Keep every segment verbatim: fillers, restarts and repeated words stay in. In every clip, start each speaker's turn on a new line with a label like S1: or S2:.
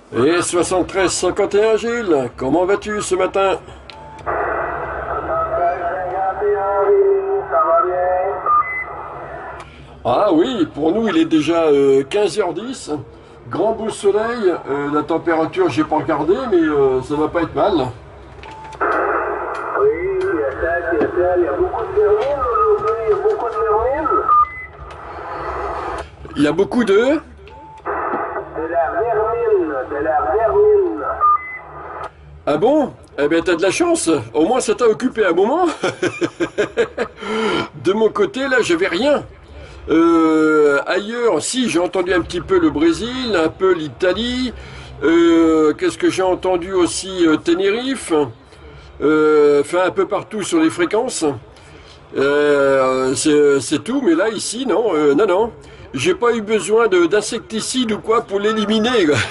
S1: Et soixante-treize cinquante et un Gilles, comment vas-tu ce matin? Ah oui, pour nous il est déjà euh, quinze heures dix, grand beau soleil, euh, la température j'ai pas regardé mais euh, ça va pas être mal.
S2: Oui, il y a ça, il y a beaucoup de vermine aujourd'hui, il y a beaucoup de vermine.
S1: Il y a beaucoup de...
S2: De la vermine, de la vermine.
S1: Ah bon? Eh bien t'as de la chance, au moins ça t'a occupé un moment. De mon côté là j'avais rien. Euh, ailleurs, si, j'ai entendu un petit peu le Brésil, un peu l'Italie, euh, qu'est-ce que j'ai entendu aussi, euh, Tenerife, euh, enfin un peu partout sur les fréquences, euh, c'est c'est tout, mais là, ici, non, euh, non, non, j'ai pas eu besoin de d'insecticides ou quoi pour l'éliminer, quoi.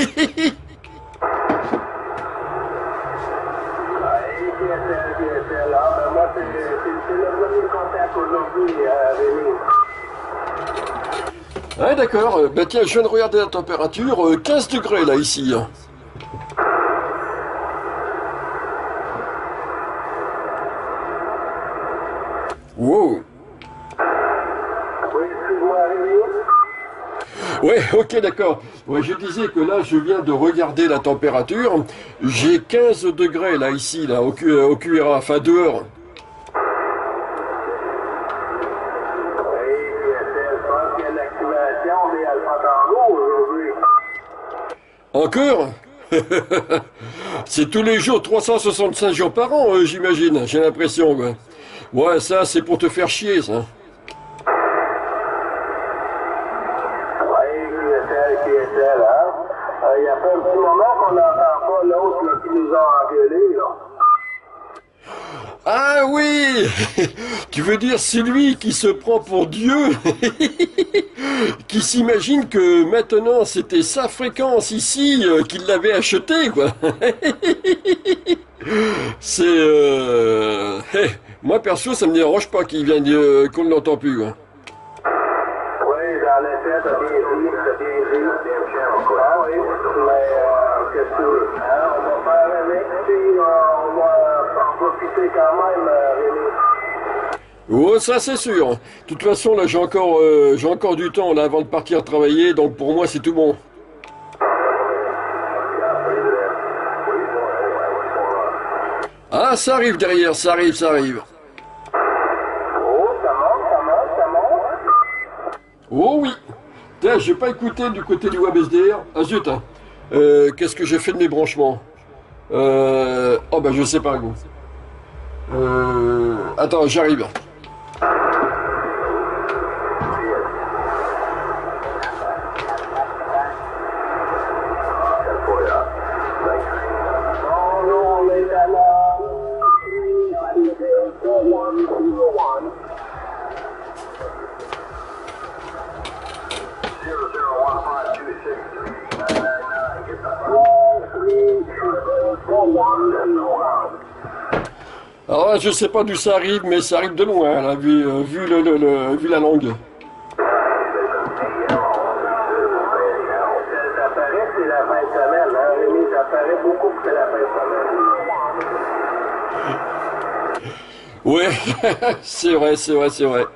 S2: Oui, P S L, P S L, ah, ben moi c'est c'est- c'est le premier contact aujourd'hui, euh, Rémi.
S1: Ah d'accord, euh, bah tiens, je viens de regarder la température, euh, quinze degrés là, ici. Wow.
S2: Oui, excuse-moi, Rémi.
S1: Ouais, ok, d'accord. Ouais, je disais que là, je viens de regarder la température. J'ai quinze degrés là, ici, là, au, Q- au Q R A, enfin dehors.
S2: Oui, P S L, je pense qu'il y a une activation des Alpha Tango aujourd'hui.
S1: Encore? C'est tous les jours, trois cent soixante-cinq jours par an, euh, j'imagine. J'ai l'impression, quoi. Ouais, ça, c'est pour te faire chier, ça.
S2: Oui, P S L, P S L, hein. Euh, Il y a fait un petit moment qu'on n'entend pas l'autre là, qui nous a engueulés, là.
S1: Ah oui! Tu veux dire celui qui se prend pour Dieu, qui s'imagine que maintenant c'était sa fréquence ici, euh, qu'il l'avait achetée, quoi. C'est... Euh... hey, moi perso, ça me dérange pas qu'il vienne euh, qu'on ne l'entend plus, quoi.
S2: Oui, dans l'effet, t'as bien dit, t'as bien dit. Ah oui, mais euh, qu'est-ce que tu veux? Hein? On va faire avec, puis euh, on va en profiter quand même, euh, Rémi.
S1: Oh, ça c'est sûr. De toute façon, là, j'ai encore, euh, j'ai encore du temps là avant de partir travailler, donc pour moi c'est tout bon. Ah, ça arrive derrière, ça arrive, ça arrive.
S2: Oh, ça monte, ça monte, ça monte.
S1: Oh oui. Tiens, j'ai pas écouté du côté du WebSDR. Ah zut. Hein. Euh, qu'est-ce que j'ai fait de mes branchements? Euh... Oh bah je sais pas, gros. Euh... Attends, j'arrive.
S2: Bonjour, les dames.
S1: Alors je sais pas d'où ça arrive, mais ça arrive de loin, là, vu, euh, vu, le, le- le- vu la langue.
S2: Ça paraît que c'est la fin de semaine, hein, Rémi? Ça paraît beaucoup que c'est la fin de semaine.
S1: Ouais, c'est vrai, c'est vrai, c'est vrai.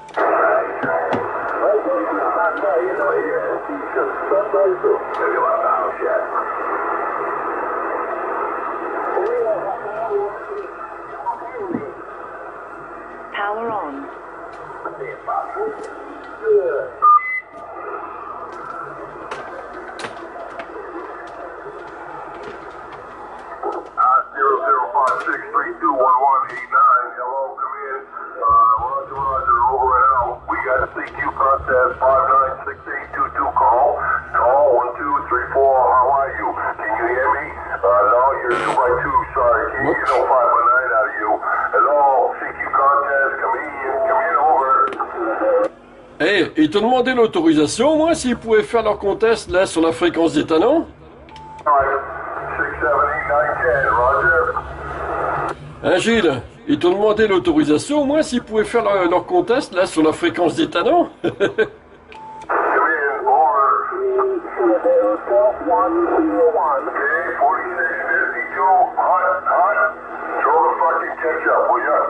S3: Power on.
S2: zero zero five six three two one one eight nine. Hello, come in. Uh, Roger, Roger, over and out. We got a C Q contest five nine six eight two two call. Call one two three four. How are you? Can you hear me? Uh, no, you're two by two. Sorry, can't get no five one nine out of you. Hello, C Q contest. Come in. Come in over.
S1: Eh, ils t'ont demandé l'autorisation, moi, s'ils pouvaient faire leur contest, là, sur la fréquence des talents?
S2: six seven eight nine ten. Roger.
S1: Hein, Gilles? Ils t'ont demandé l'autorisation, moi, s'ils pouvaient faire leur, leur contest, là, sur la fréquence des talents?
S2: Come in. Over. forty-six fifty-two, hot, hot. Throw the fucking ketchup, will ya?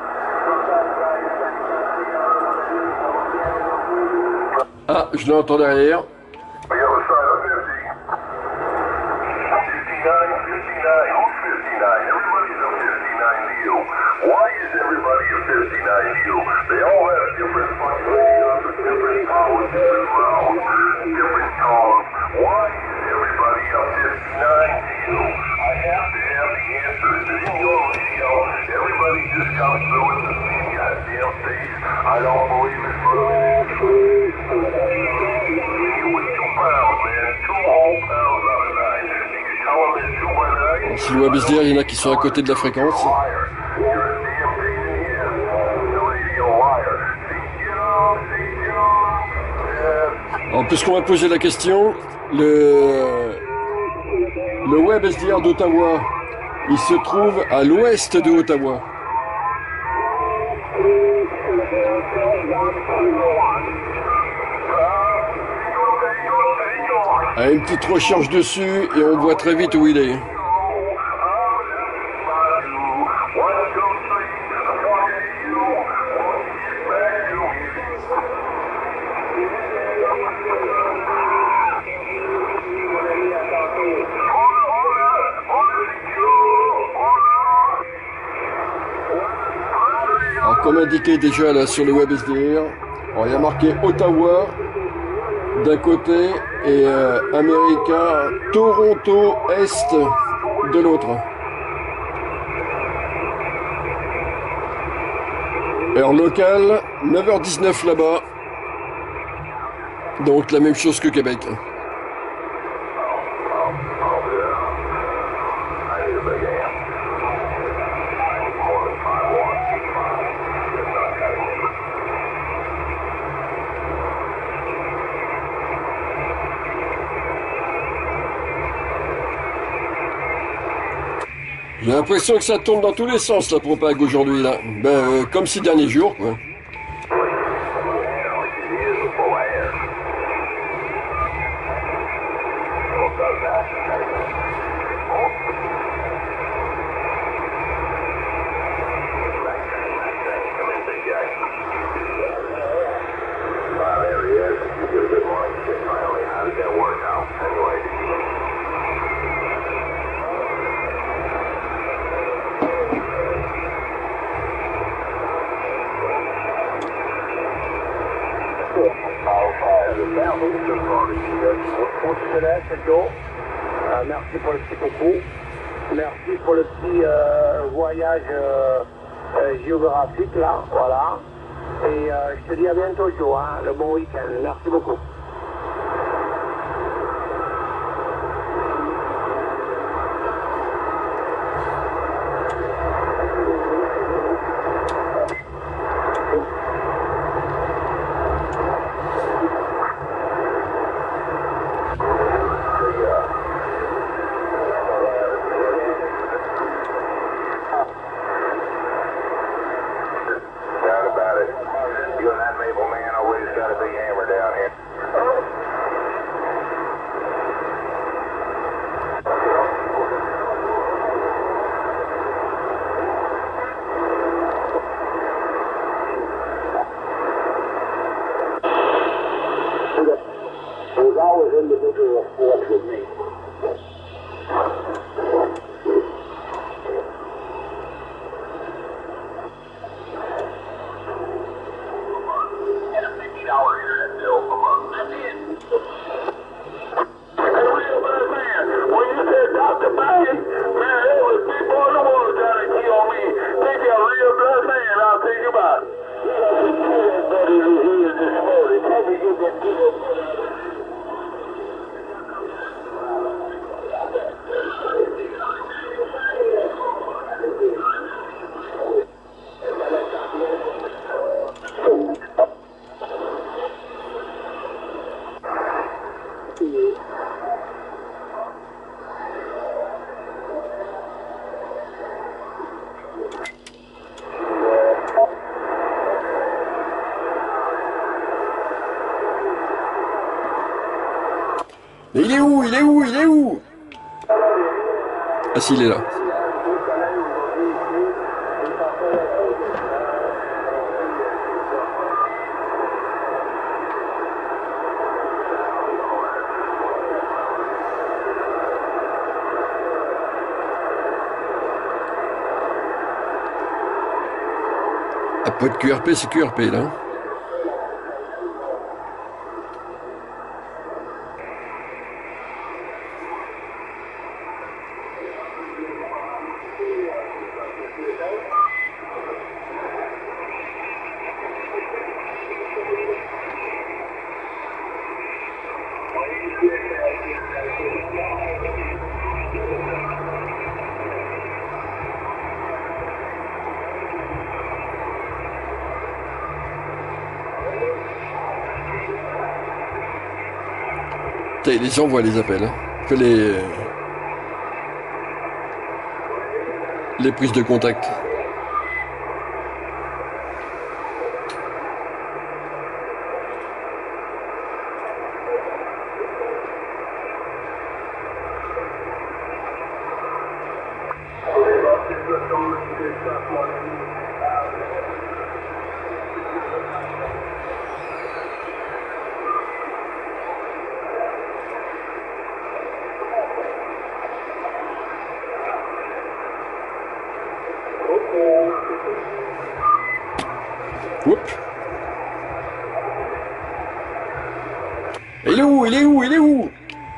S1: Ah, je l'entends derrière.
S2: The other side of fifty. fifty-nine, fifty-nine. Who's fifty-nine? Everybody's a fifty-nine to you. Why is everybody a fifty-nine to you? They all have different fucking radios, different powers, different rounds, different tones. Why is everybody a fifty-nine to you? I have to have the answer. Is it in your radio? Everybody just comes through with the same goddamn face. I don't believe it for a minute. You weigh two pounds, man. Two whole pounds out of nine. You can tell them it's two by nine.
S1: Si le web S D R, il y en a qui sont à côté de la fréquence.
S2: You're a damn pain in the ass. The radio liar. See, you know, see, you know.
S1: Alors, puisqu'on m'a posé la question, le, le web S D R d'Ottawa, il se trouve à l'ouest de Ottawa. Ah, une petite recherche dessus et on voit très vite où il est. Alors, comme indiqué déjà là sur le web S D R, alors, il y a marqué Ottawa d'un côté et euh, America Toronto Est de l'autre. Heure locale, neuf heures dix-neuf là-bas. Donc la même chose que Québec. J'ai l'impression que ça tourne dans tous les sens la propague aujourd'hui là. Ben euh, comme ces derniers jours quoi.
S3: Euh, merci pour le petit coucou. Merci pour le petit euh, voyage euh, euh, géographique là, voilà. Et euh, je te dis à bientôt Joe, hein, le bon week-end. Merci beaucoup.
S1: Mais il est où? Il est où? Il est où? Ah si, il est là. Ah, pas de Q R P, c'est Q R P là. Les gens voient les appels, hein. Que les les prises de contact. Oups. Il est où? Il est où? Il est où?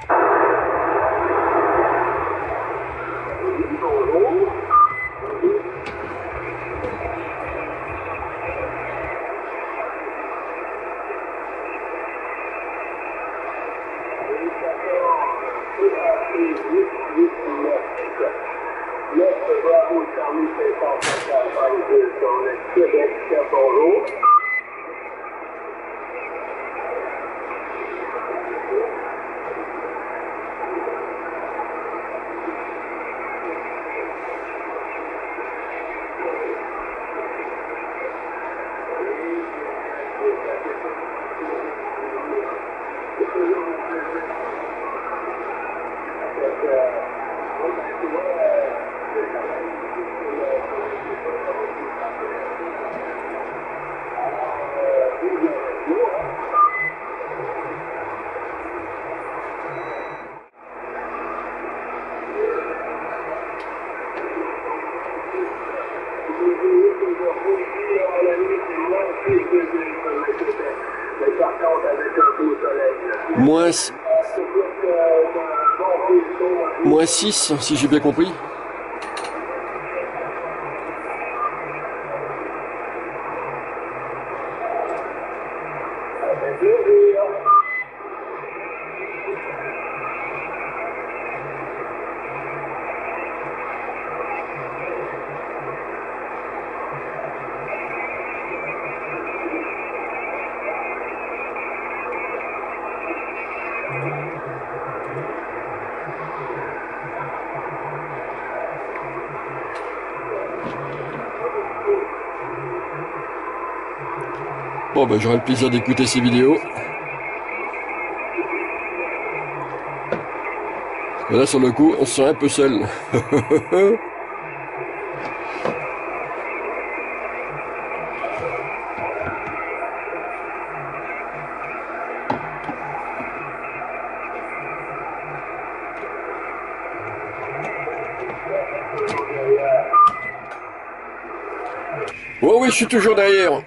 S1: Moins, moins six, si j'ai bien compris. Bon, ben, j'aurai le plaisir d'écouter ces vidéos. Et là, sur le coup, on se sent un peu seul. Oh oui, je suis toujours derrière.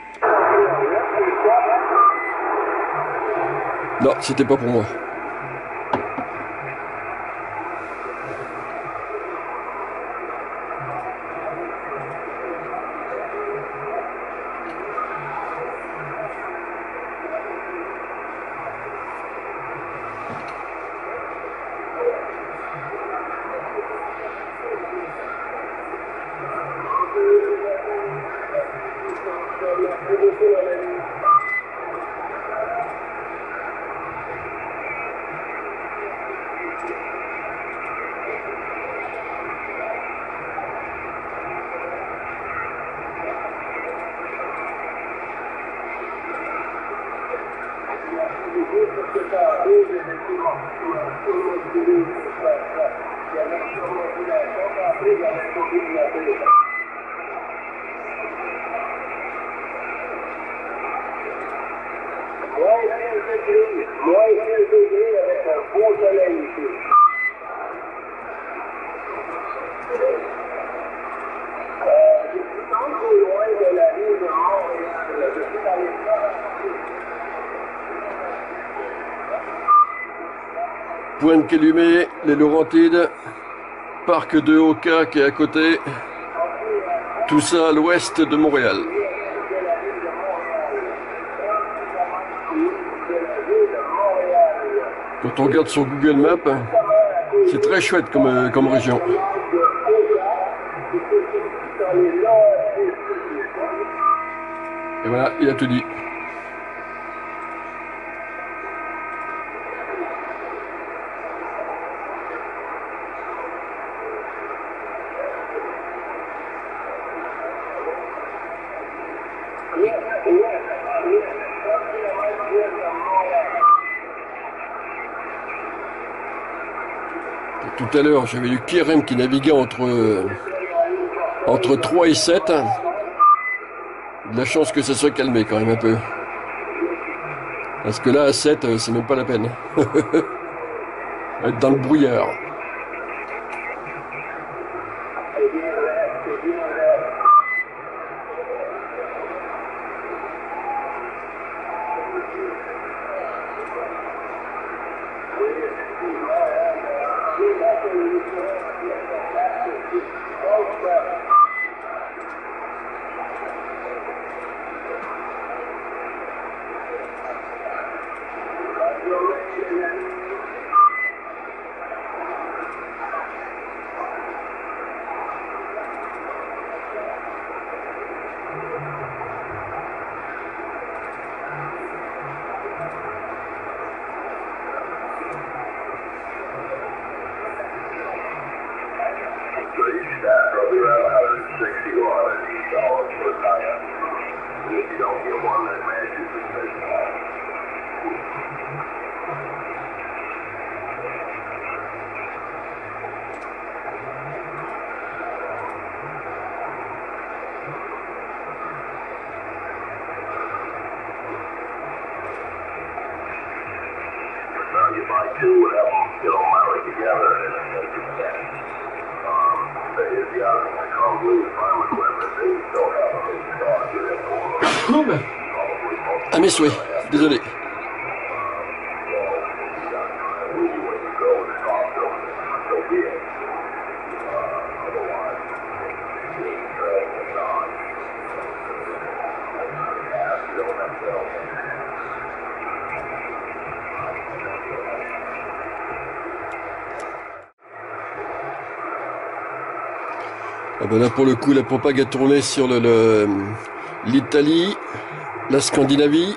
S1: Non, c'était pas pour moi.
S3: Moins quinze degrés avec un beau soleil ici. Euh, je suis pas trop loin de la ville de Montréal. Je suis dans les
S1: Pointe-Calumet, les Laurentides, parc de Oka qui est à côté, tout ça à l'ouest de Montréal. Quand on regarde sur Google Maps, c'est très chouette comme, comme région. Et voilà, il a tout dit. Tout à l'heure, j'avais eu Kerem qui naviguait entre, euh, entre trois et sept. De la chance que ça soit calmé quand même un peu. Parce que là, à sept, c'est même pas la peine. Être dans le brouillard. À mes souhaits, désolé. Ah ben là pour le coup la propague a tourné sur le, le, l'Italie, la Scandinavie.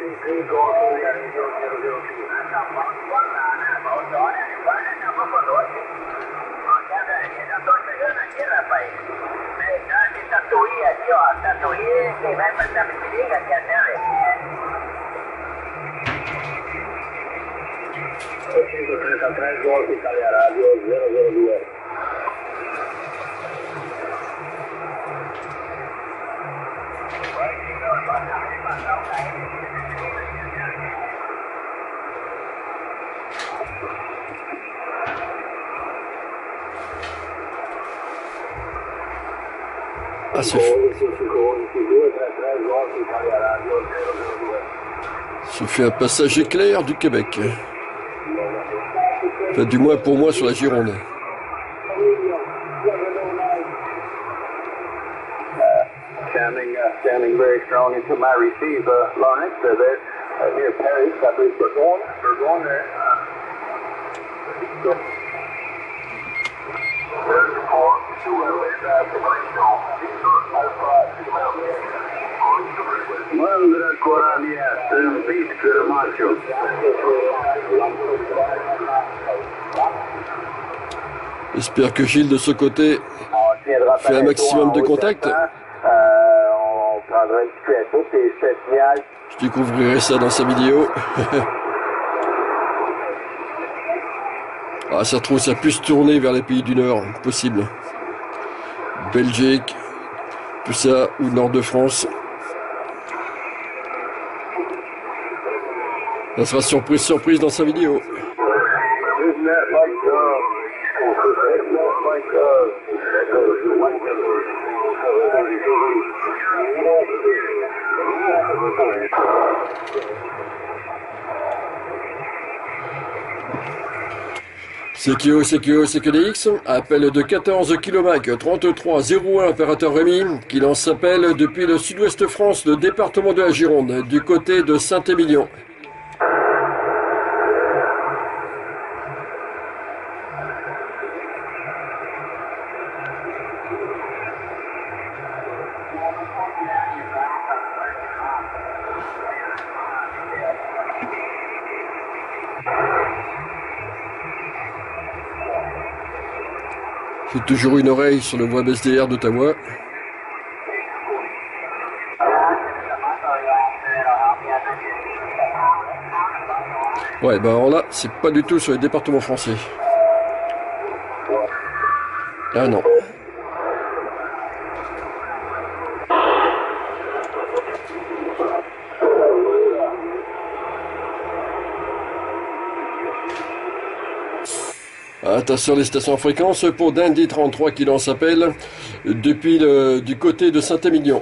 S1: Ah, ce, ce fait un passage éclair du Québec. Enfin, du moins pour moi sur la Gironde.
S3: Standing, uh, standing very strong into my receive, uh, Lawrence, uh, there, uh, near Paris, I believe we're going, we're going there. Uh, there's the port, to Mandra Coralia, Servit Kermacho.
S1: J'espère que Gilles de ce côté fait un maximum de contacts. Je découvrirai ça dans sa vidéo. Ah, ça trouve, ça puisse tourner vers les pays du Nord, possible. Belgique, tout ça, ou Nord de France. Ça sera surprise, surprise dans sa vidéo. C Q O, C Q O, C Q D X, appel de quatorze kilomètres trente-trois zéro un, opérateur Rémi, qui lance appel depuis le sud-ouest France, le département de la Gironde, du côté de Saint-Émilion. J'ai toujours une oreille sur le web S D R d'Ottawa. Ouais, ben alors là, c'est pas du tout sur les départements français. Ah non. Attention les stations en fréquence pour Dundee trente-trois qui lance appel depuis le, du côté de Saint-Émilion.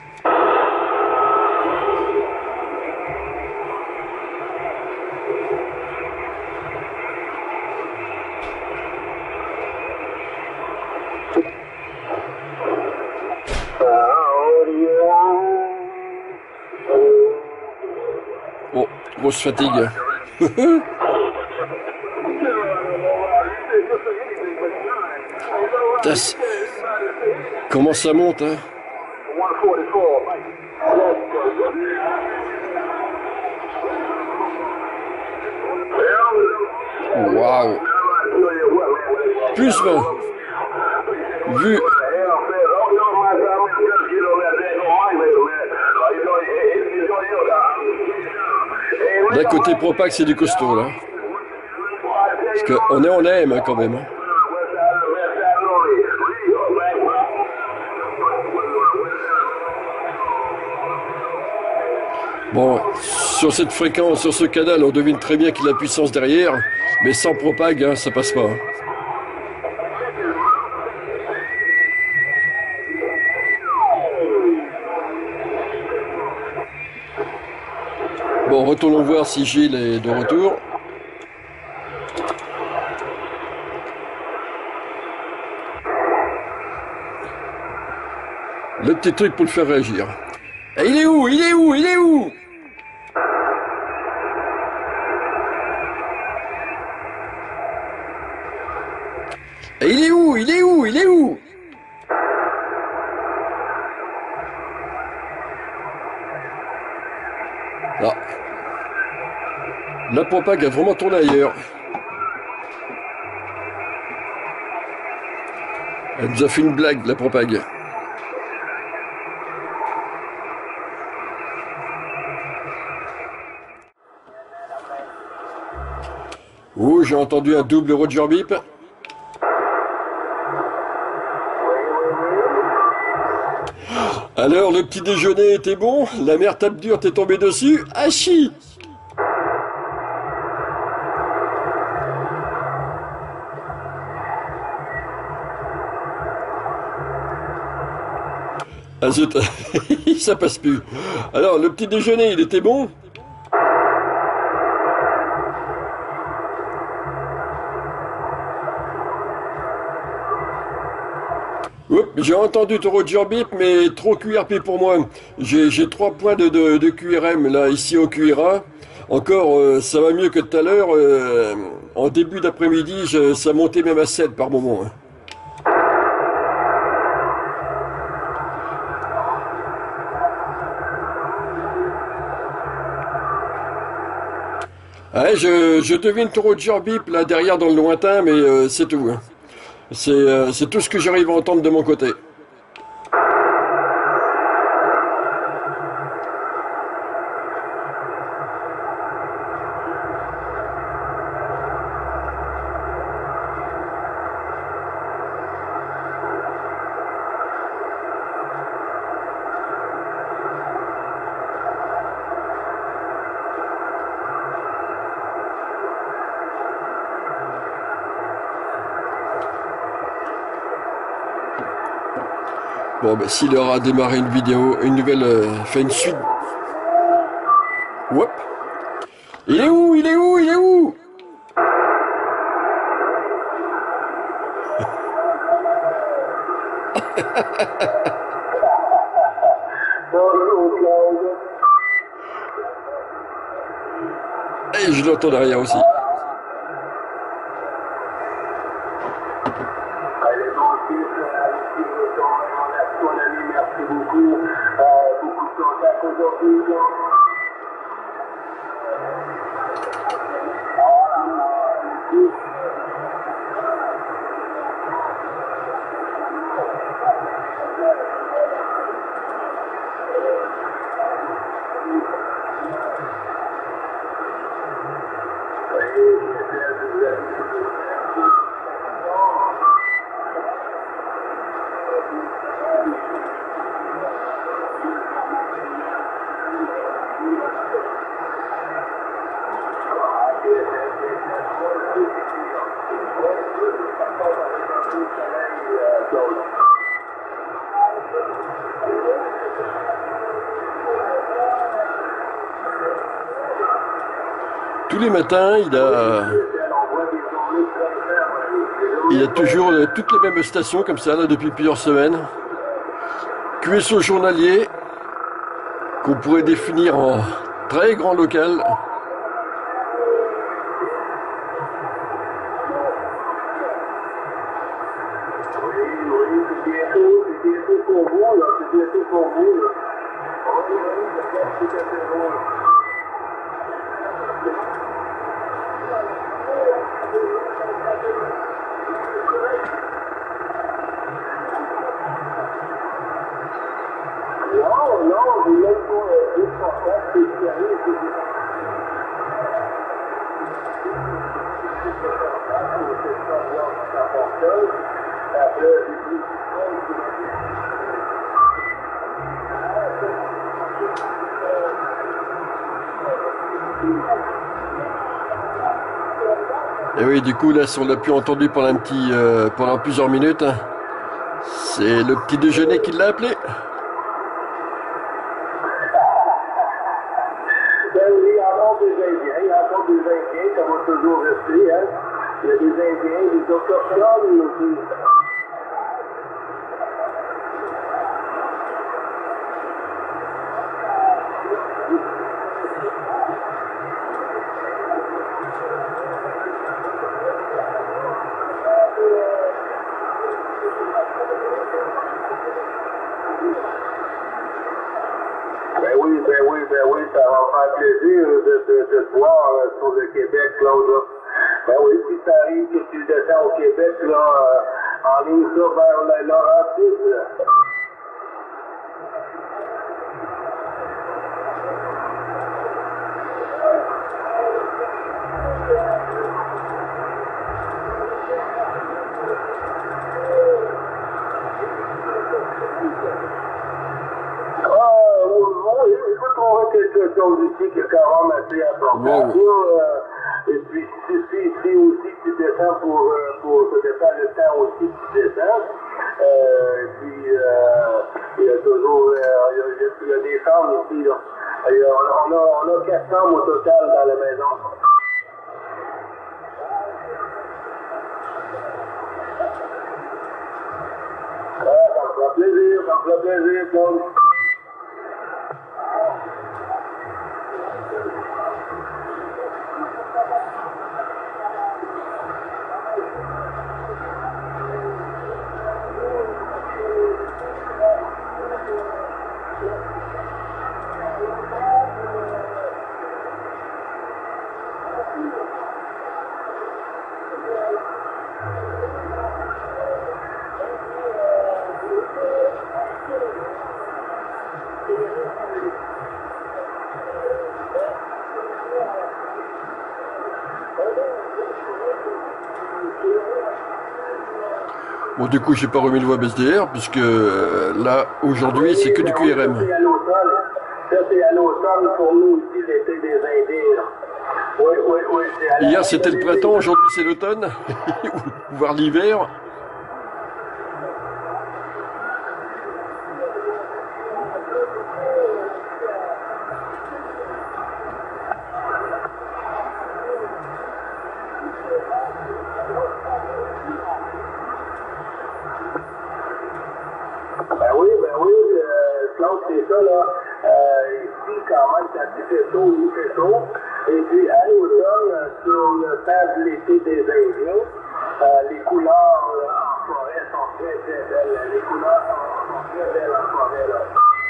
S1: Oh, grosse fatigue. Comment ça monte, hein? Waouh! Plus vingt. Vu. D'un côté Propac, c'est du costaud, là. Parce qu'on est en aime, hein, quand même. Hein. Bon, sur cette fréquence, sur ce canal, on devine très bien qu'il a la puissance derrière, mais sans Propag, hein, ça passe pas. Hein. Bon, retournons voir si Gilles est de retour. Le petit truc pour le faire réagir. Et il est où? Il est où? Il est où? Et il est où? Il est où? Il est où? Là. La Propag a vraiment tourné ailleurs. Elle nous a fait une blague, la Propag. Oh, j'ai entendu un double Roger Bip. Alors, le petit déjeuner était bon? La mère tape dure, t'es tombé dessus? Hachi! Ah zut, ça passe plus. Alors, le petit déjeuner, il était bon? J'ai entendu ton Roger Bip, mais trop Q R P pour moi. J'ai trois points de, de, de Q R M là, ici au Q R A. Encore, euh, ça va mieux que tout à l'heure. Euh, en début d'après-midi, ça montait même à sept par moment. Hein. Ouais, je, je devine ton Roger Bip là derrière dans le lointain, mais euh, c'est tout. Hein. C'est euh, c'est tout ce que j'arrive à entendre de mon côté. Bon, ben, s'il aura démarré une vidéo, une nouvelle, euh, fait une suite. Hop. Il est où? Il est où? Il est où? Et je l'entends derrière aussi.
S3: Allez, bon, mon ami, merci beaucoup. Euh, beaucoup de contacts aujourd'hui.
S1: Tous les matins, il a, il a toujours euh, toutes les mêmes stations comme ça, là, depuis plusieurs semaines. Q S O journalier, qu'on pourrait définir en très grand local. Et oui, du coup, là, si on l'a plus entendu pendant un petit, euh, pendant plusieurs minutes, c'est le petit déjeuner qui l'a appelé.
S3: Ben oui, il y a encore des Indiens, il y a encore des Indiens, ça va toujours rester, hein. Il y a des Indiens, des autochtones aussi. Ben oui, ben oui, ben oui, ça va me faire plaisir de, de, de te voir euh, sur le Québec, Claude. Là. Ben oui, si ça arrive que tu descends au Québec, là, euh, en ligne ça vers la Laurentide. Quelque chose ici qui est quand même assez important.
S1: Wow.
S3: Euh, et puis, si, si, si aussi tu descends pour, euh, pour ça dépend le temps aussi que tu descends. Euh, et puis, euh, il y a toujours, euh, il, y a, il, y a, il y a des chambres ici, là. Et, euh, on, a, on a quatre chambres au total dans la maison. Ah, ça me fera plaisir, ça me fera plaisir, Claude.
S1: Bon, du coup, j'ai pas remis le web S D R, puisque euh, là, aujourd'hui, c'est que du Q R M.
S3: Ça, c'est à l'automne pour nous aussi, l'été des Indiens. Oui, oui, oui.
S1: Hier, c'était le printemps, aujourd'hui, c'est l'automne, voire l'hiver.
S3: là, euh, ici, quand même, quand il fait chaud, il fait chaud. Et puis, à l'automne, sur le temps de l'été des Indiens, euh, les couleurs euh, en forêt sont très, très belles. Les couleurs sont, sont très belles en forêt, là.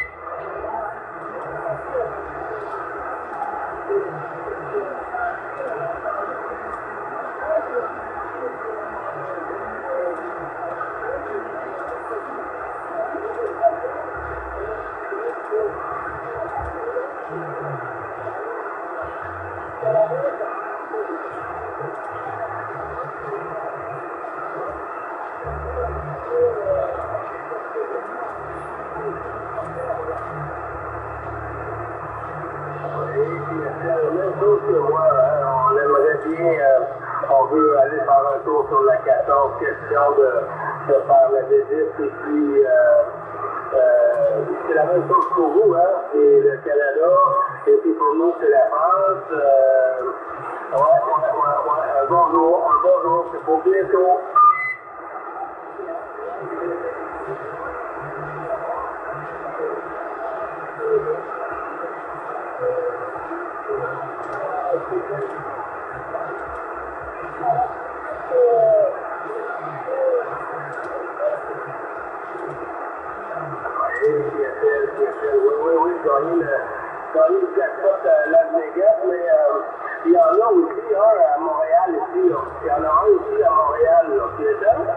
S3: On veut aller faire un tour sur la quatorze, question de, de faire la visite. Et puis, euh, euh, c'est la même chose pour vous, hein? C'est le Canada. Et puis pour nous, c'est la France. Euh, ouais, ouais, ouais, ouais. Un bonjour, un bonjour. C'est pour bientôt. Oui, oui, oui, gagné le, gagné le jackpot à Las Vegas, mais euh, il y en a aussi un à Montréal ici, là. Il y en a un aussi à Montréal, là. Tu es là?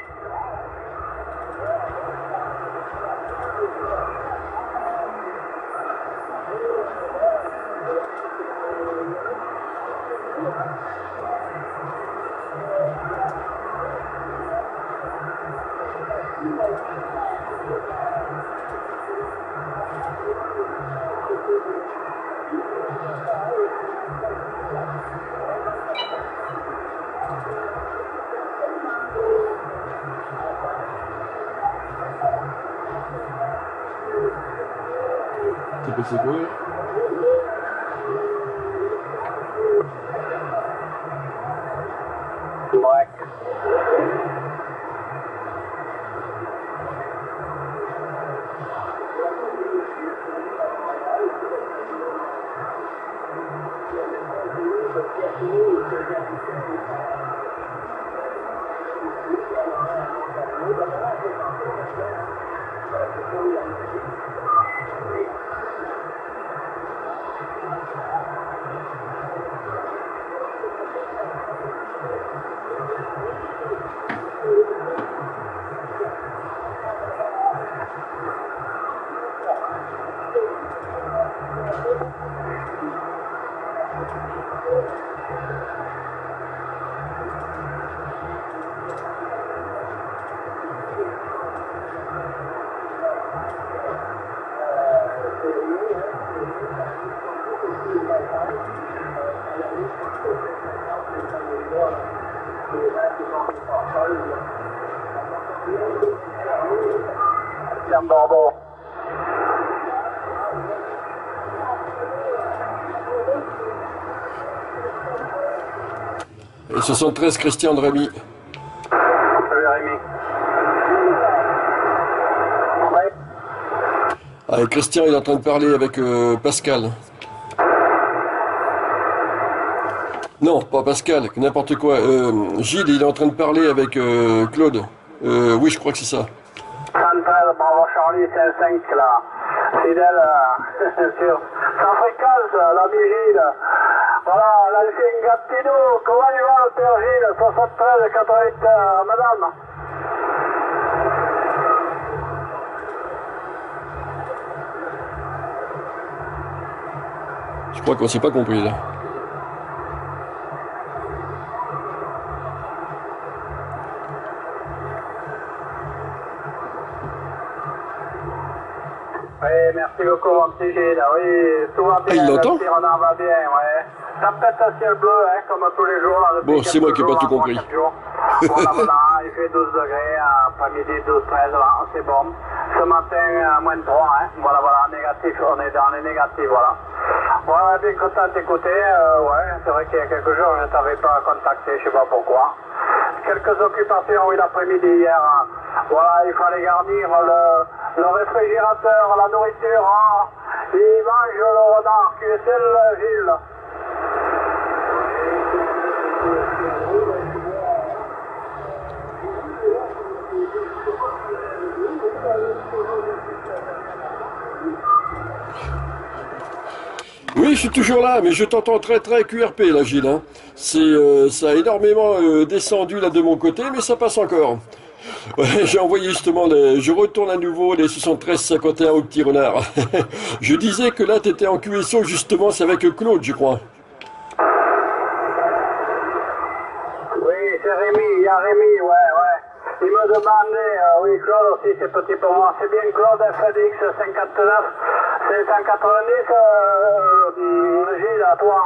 S1: Tu peux secourir.
S3: Black. Bordeaux.
S1: Et soixante-treize, Christian de Rémy.
S3: Salut Rémi. Ouais.
S1: Ah, et Christian, il est en train de parler avec euh, Pascal. Non, pas Pascal, n'importe quoi. Euh, Gilles, il est en train de parler avec euh, Claude. Euh, oui, je crois que c'est ça.
S3: Central, Bravo Charlie, cinq cinq là. Fidèle euh, sur sa fréquence, l'ami Gilles. Voilà, l'ancien Gatineau. Comment il va le père Gilles? soixante-treize quatre-vingt-huit, euh, madame.
S1: Je crois qu'on s'est pas compris là.
S3: Oui, merci beaucoup, mon petit Gilles. Oui, tout va bien.
S1: Ah, il l'entend?
S3: On en va bien, ouais. Tempête à ciel bleu, hein, comme tous les jours. Là,
S1: bon, c'est moi qui n'ai pas tout compris.
S3: Voilà, voilà, il fait douze degrés, après-midi douze treize, là, c'est bon. Ce matin, à moins de trois, hein. Voilà, voilà, négatif, on est dans les négatifs, voilà. Voilà, bien content de t'écouter. Euh, ouais, c'est vrai qu'il y a quelques jours, je ne t'avais pas contacté, je ne sais pas pourquoi. Quelques occupations, oui, l'après-midi hier. Voilà, il fallait garnir le, le réfrigérateur, la nourriture, ah, il mange le renard, qui est le Gilles.
S1: Oui, je suis toujours là, mais je t'entends très très Q R P là, Gilles. Hein. C'est, euh, ça a énormément euh, descendu là de mon côté, mais ça passe encore. Ouais, j'ai envoyé justement, les, je retourne à nouveau les soixante-treize cinquante et un au petit renard. Je disais que là, tu étais en Q S O justement, c'est avec Claude, je crois.
S3: Oui, c'est Rémi, il y a Rémi, ouais, ouais. Il me demandait, euh, oui, Claude aussi, c'est petit pour moi. C'est bien Claude F D X cinquante-neuf, cinq cent quatre-vingt-dix, euh, Gilles, à toi.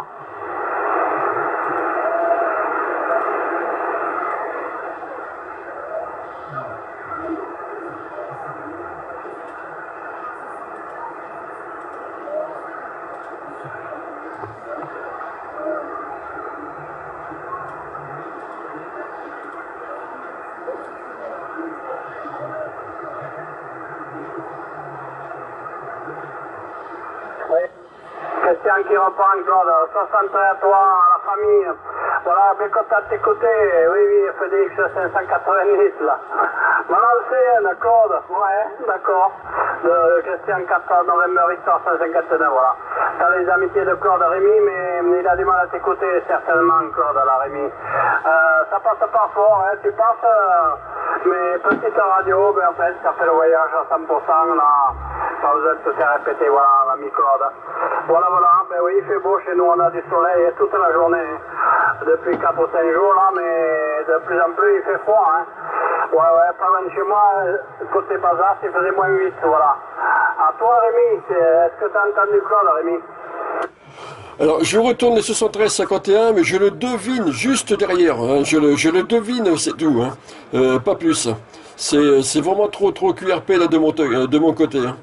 S3: Christian qui reprend, Claude, soixante-treize à toi, à la famille. Voilà, bien content de t'écouter. Oui, oui, F D X cinq cent quatre-vingt-dix, là. Voilà le C N, Claude. Ouais, d'accord. Le Christian quatre novembre Histoire cent cinquante-neuf, voilà. T'as les amitiés de Claude Rémi, mais il a du mal à t'écouter, certainement, Claude, la Rémi. Euh, ça passe pas fort, hein, tu passes, euh, mais petite radio, ben en fait, ça fait le voyage à cent pour cent, là. Pas besoin de se faire répéter, voilà, l'ami Claude. Voilà, voilà, ben oui, il fait beau chez nous, on a du soleil toute la journée, depuis quatre ou cinq jours là, mais de plus en plus il fait froid, hein. Ouais, ouais, pas loin de chez moi, côté Bazas, il faisait moins huit, voilà. À toi Rémi, est-ce que tu as entendu Claude, Rémi?
S1: Alors, je retourne les soixante-treize cinquante et un, mais je le devine juste derrière, hein. je, le, je le devine, c'est tout, hein. euh, pas plus. C'est, c'est vraiment trop, trop Q R P là de mon, de mon côté. Hein.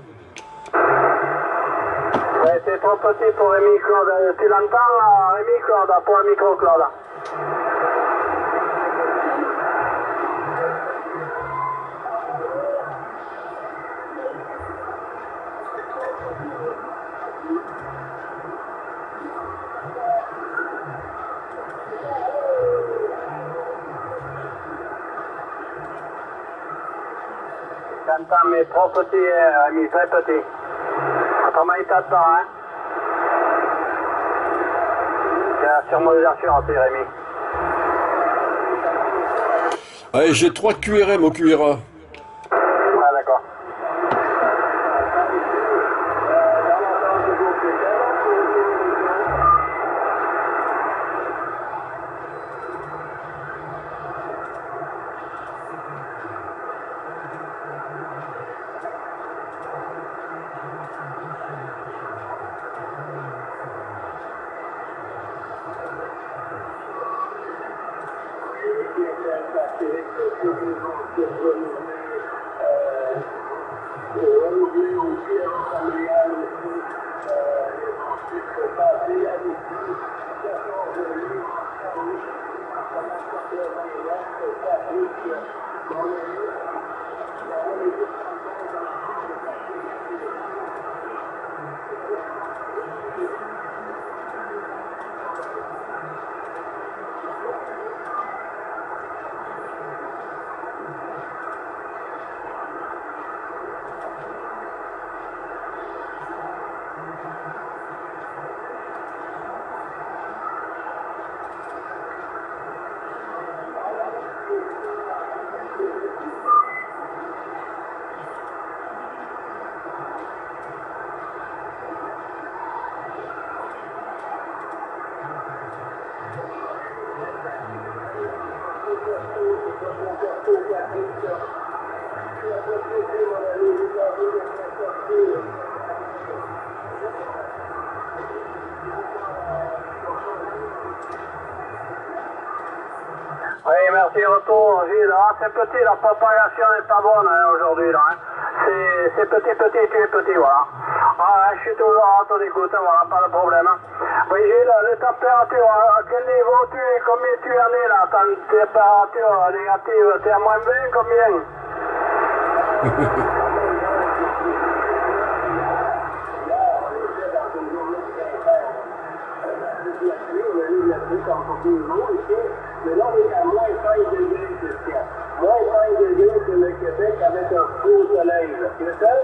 S3: Ouais, c'est trop petit pour Rémi Claude. Tu l'entends là, Rémi Claude, pour le micro Claude. J'entends, mais trop petit, Rémi, très petit. Comment il t'attend, hein? C'est la surmodulation aussi, Rémi.
S1: Ouais, j'ai trois Q R M au Q R A.
S3: Ah, d'accord. Oui, merci, retour, Gilles. Ah, c'est petit, la propagation n'est pas bonne hein, aujourd'hui. Hein. C'est, c'est petit, petit, tu es petit, voilà. Ah, je suis toujours à ton écoute, voilà, pas de problème. Hein. Oui, Gilles, les températures, à quel niveau tu es, combien tu en es là? Ta température négative, tu es à moins vingt, combien? Mais là, on est à moins cinq degrés, Christian. Moins cinq degrés que le Québec avec un beau soleil. Christian?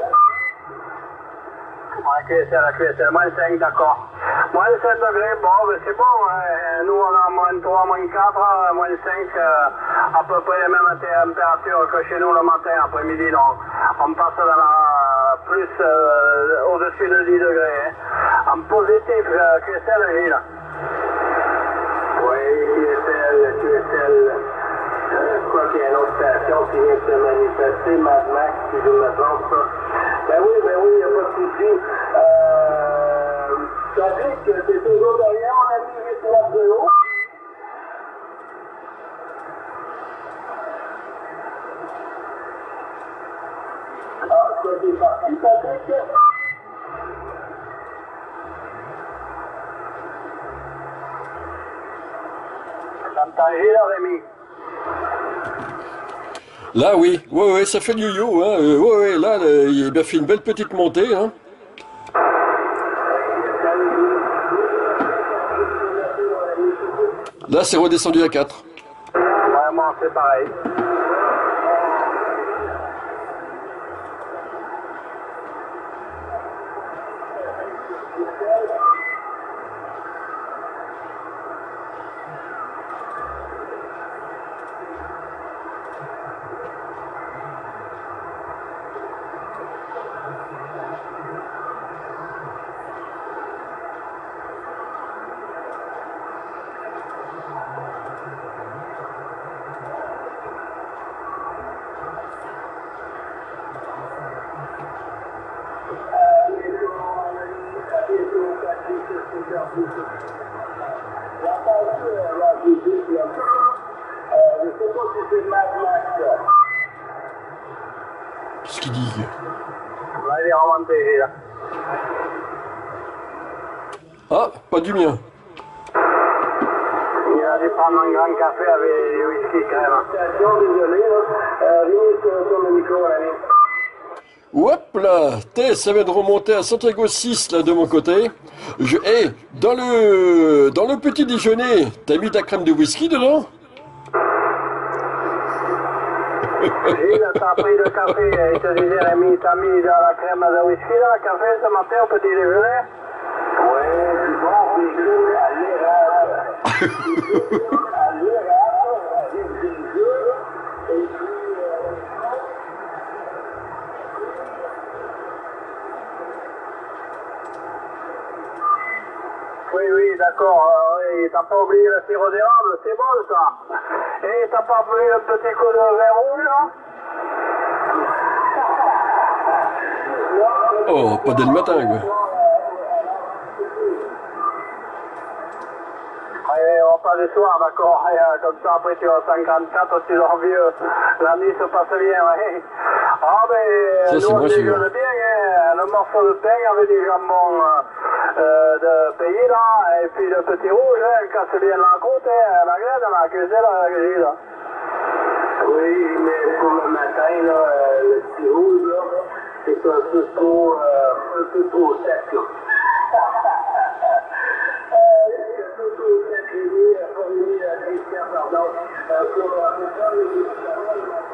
S3: Ouais, Christian, Christian, moins cinq, d'accord. Moins sept degrés, bon, ben c'est bon. Hein. Nous, on a moins trois, moins quatre, moins cinq, euh, à peu près les mêmes températures que chez nous le matin, après-midi. Donc, on passe dans la plus euh, au-dessus de dix degrés. Hein. En positif, euh, Christian, Gilles. Oui, Q S L, Q S L. Euh, je crois qu'il y a une autre station qui vient de se manifester, Mad Max, si je me trompe pas. Ben oui, ben oui, il n'y a pas de souci. Euh, Tandis que c'est toujours derrière, on a mis huit neuf zéro. Ah, ça c'est parti, Patrick. T'entends Gilles, Rémi?
S1: Là, oui, ouais, ouais, ça fait le yo-yo, hein. Euh, ouais, ouais, là, le- il a bien fait une belle petite montée, hein. Là, c'est redescendu à quatre.
S3: Vraiment, c'est pareil.
S1: Qu'est-ce qu'il dit?
S3: Là, il est remonté, Gilles.
S1: Ah, pas du mien.
S3: Il a dû prendre un grand café avec du whisky, quand même. Attention, désolé, là. Euh, Rémi, sur sur le micro, allez.
S1: Hop là, t'es, ça vient de remonter à Santiago six, là, de mon côté. Je, hé, dans le, dans le petit déjeuner, t'as mis ta crème de whisky dedans?
S3: Gilles, t'as pris le café, il te disait, Rémi, t'as mis de la crème de whisky dans le café ce matin au petit déjeuner? Ouais, du bon whisky à l'érable. À l'érable, avec des œufs, et puis... Oui, oui, d'accord. Euh, oui, t'as pas oublié le sirop d'érable, c'est bon ça. Et t'as pas oublié le petit coup de vin rouge, là?
S1: Oh, pas dès le matin, quoi.
S3: Ouais, on va pas le soir, d'accord. Et, euh, comme ça, après, tu vas à cinquante-quatre, tu dors vieux. La nuit se passe bien, ouais. Ah, mais
S1: Ça,
S3: nous,
S1: c'est
S3: on
S1: moi, c'est
S3: déjeune
S1: moi.
S3: bien, hein. Le morceau de pain avec des jambons euh, euh, de pays, là. Et puis le petit rouge, hein, casse bien la côte, hein, la graine, la cuisine, la grille, là. Oui, mais pour le matin, là, euh, le petit rouge, là, c'est un peu trop, euh, un peu trop sec, là. Pardon, pour faire les médicaments,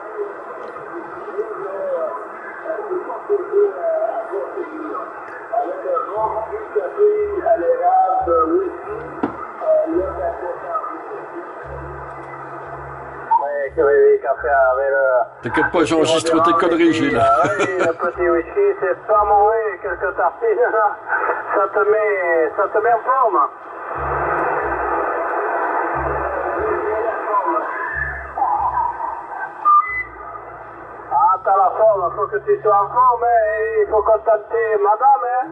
S3: avec un bon petit café à l'érable, whisky, là, oui, oui, café avec le...
S1: T'inquiète pas, j'enregistre tes conneries, Gilles.
S3: Oui, le petit whisky, c'est pas mauvais, quelques tartines, là. Ça te met, ça te met en forme. Ah, t'as la forme, il faut que tu sois en forme, hein. Il faut contacter madame, hein.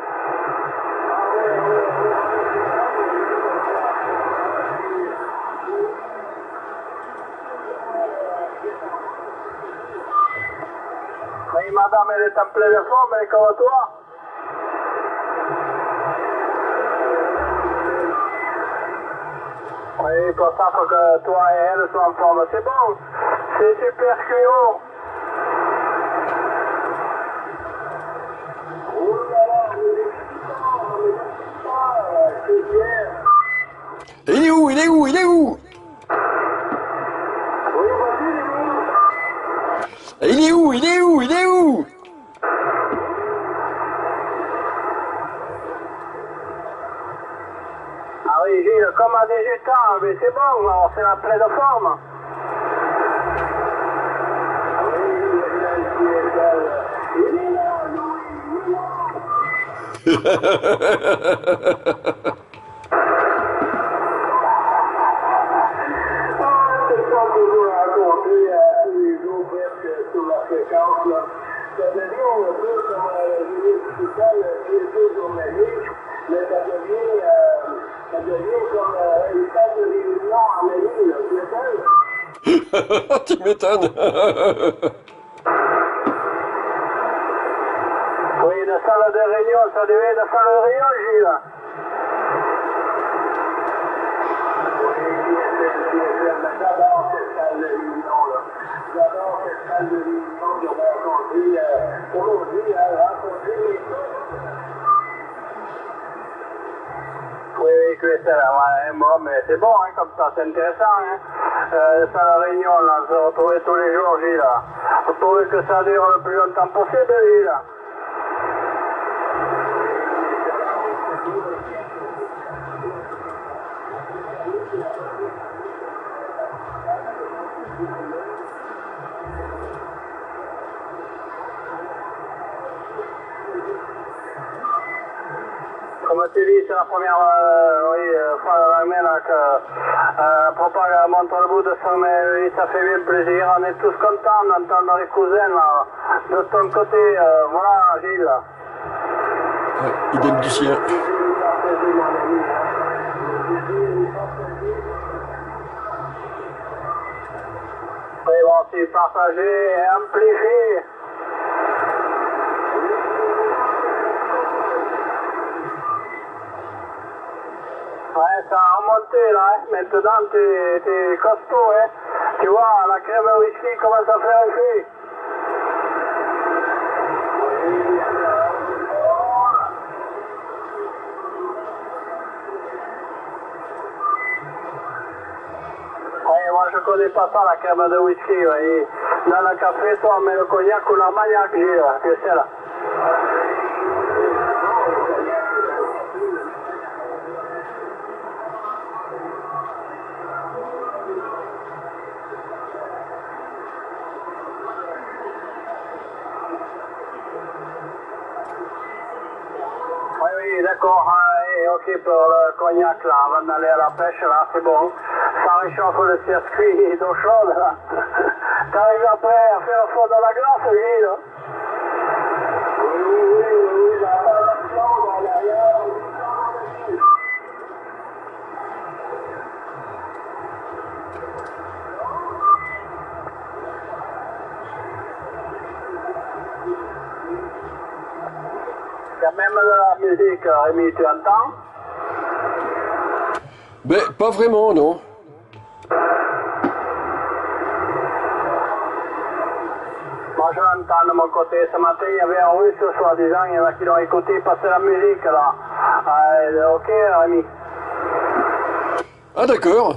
S3: Oui, madame, elle est en pleine forme, elle est comme toi. Oui, pour ça, faut que toi et elle soient en forme. C'est bon, c'est super cuillot.
S1: Il est où? Il est où? Il est où? est où? Il est où? Il est où?
S3: Ah oui, Gilles, comme à dix-huit ans, mais c'est bon, alors c'est la pleine forme. Ça devient un peu comme euh, je l'ai dit tout à l'heure, qui est deux journalistes, mais ça devient, euh, ça devient comme euh, une salle de réunion en Méline, tu
S1: Tu
S3: m'étonnes?
S1: m'étonnes.
S3: Oui, une salle de réunion, ça devient une salle de réunion, Gilles. J'adore cette salle de réunion, là. J'adore cette salle de réunion de rencontrer, euh, aujourd'hui, euh, rencontrer les... Oui, oui, Christelle, ouais, moi, mais c'est bon, hein, comme ça, c'est intéressant, hein. Euh, ça, la réunion, là, se retrouver tous les jours, Gilles, là. Faut trouver que ça dure le plus longtemps possible, Gilles. Comme tu dis, c'est la première euh, oui, euh, fois là, que euh, Propagande montre le bout de son mais ça fait bien plaisir. On est tous contents d'entendre les cousins là, de ton côté. Euh, voilà, Gilles.
S1: Ouais, idem du sien.
S3: Oui, bon, c'est partagé et amplifié. Ouais, ça a remonté là, hein. Maintenant t'es, t'es costaud, hein. Tu vois, la crème à whisky commence à faire effet. Ouais, moi je connais pas ça, la crème de whisky, ouais. Dans le café, toi, on met le cognac ou l'armagnac, Gilles, que c'est là. Oui, oui, d'accord, hein, ok pour le cognac là, avant d'aller à la pêche là, c'est bon. Ça réchauffe le circuit d'eau chaude là. T'arrives après à faire fond dans la glace, lui là. Oui, oui, oui, oui, il a pas de plan dans l'arrière. Il y a même de la musique, Rémi, tu entends?
S1: Ben, pas vraiment, non.
S3: Moi je l'entends de mon côté. Ce matin, il y avait un russe, soi-disant, il y en a qui l'ont écouté passer la musique là. Euh, ok, Rémi.
S1: Ah d'accord.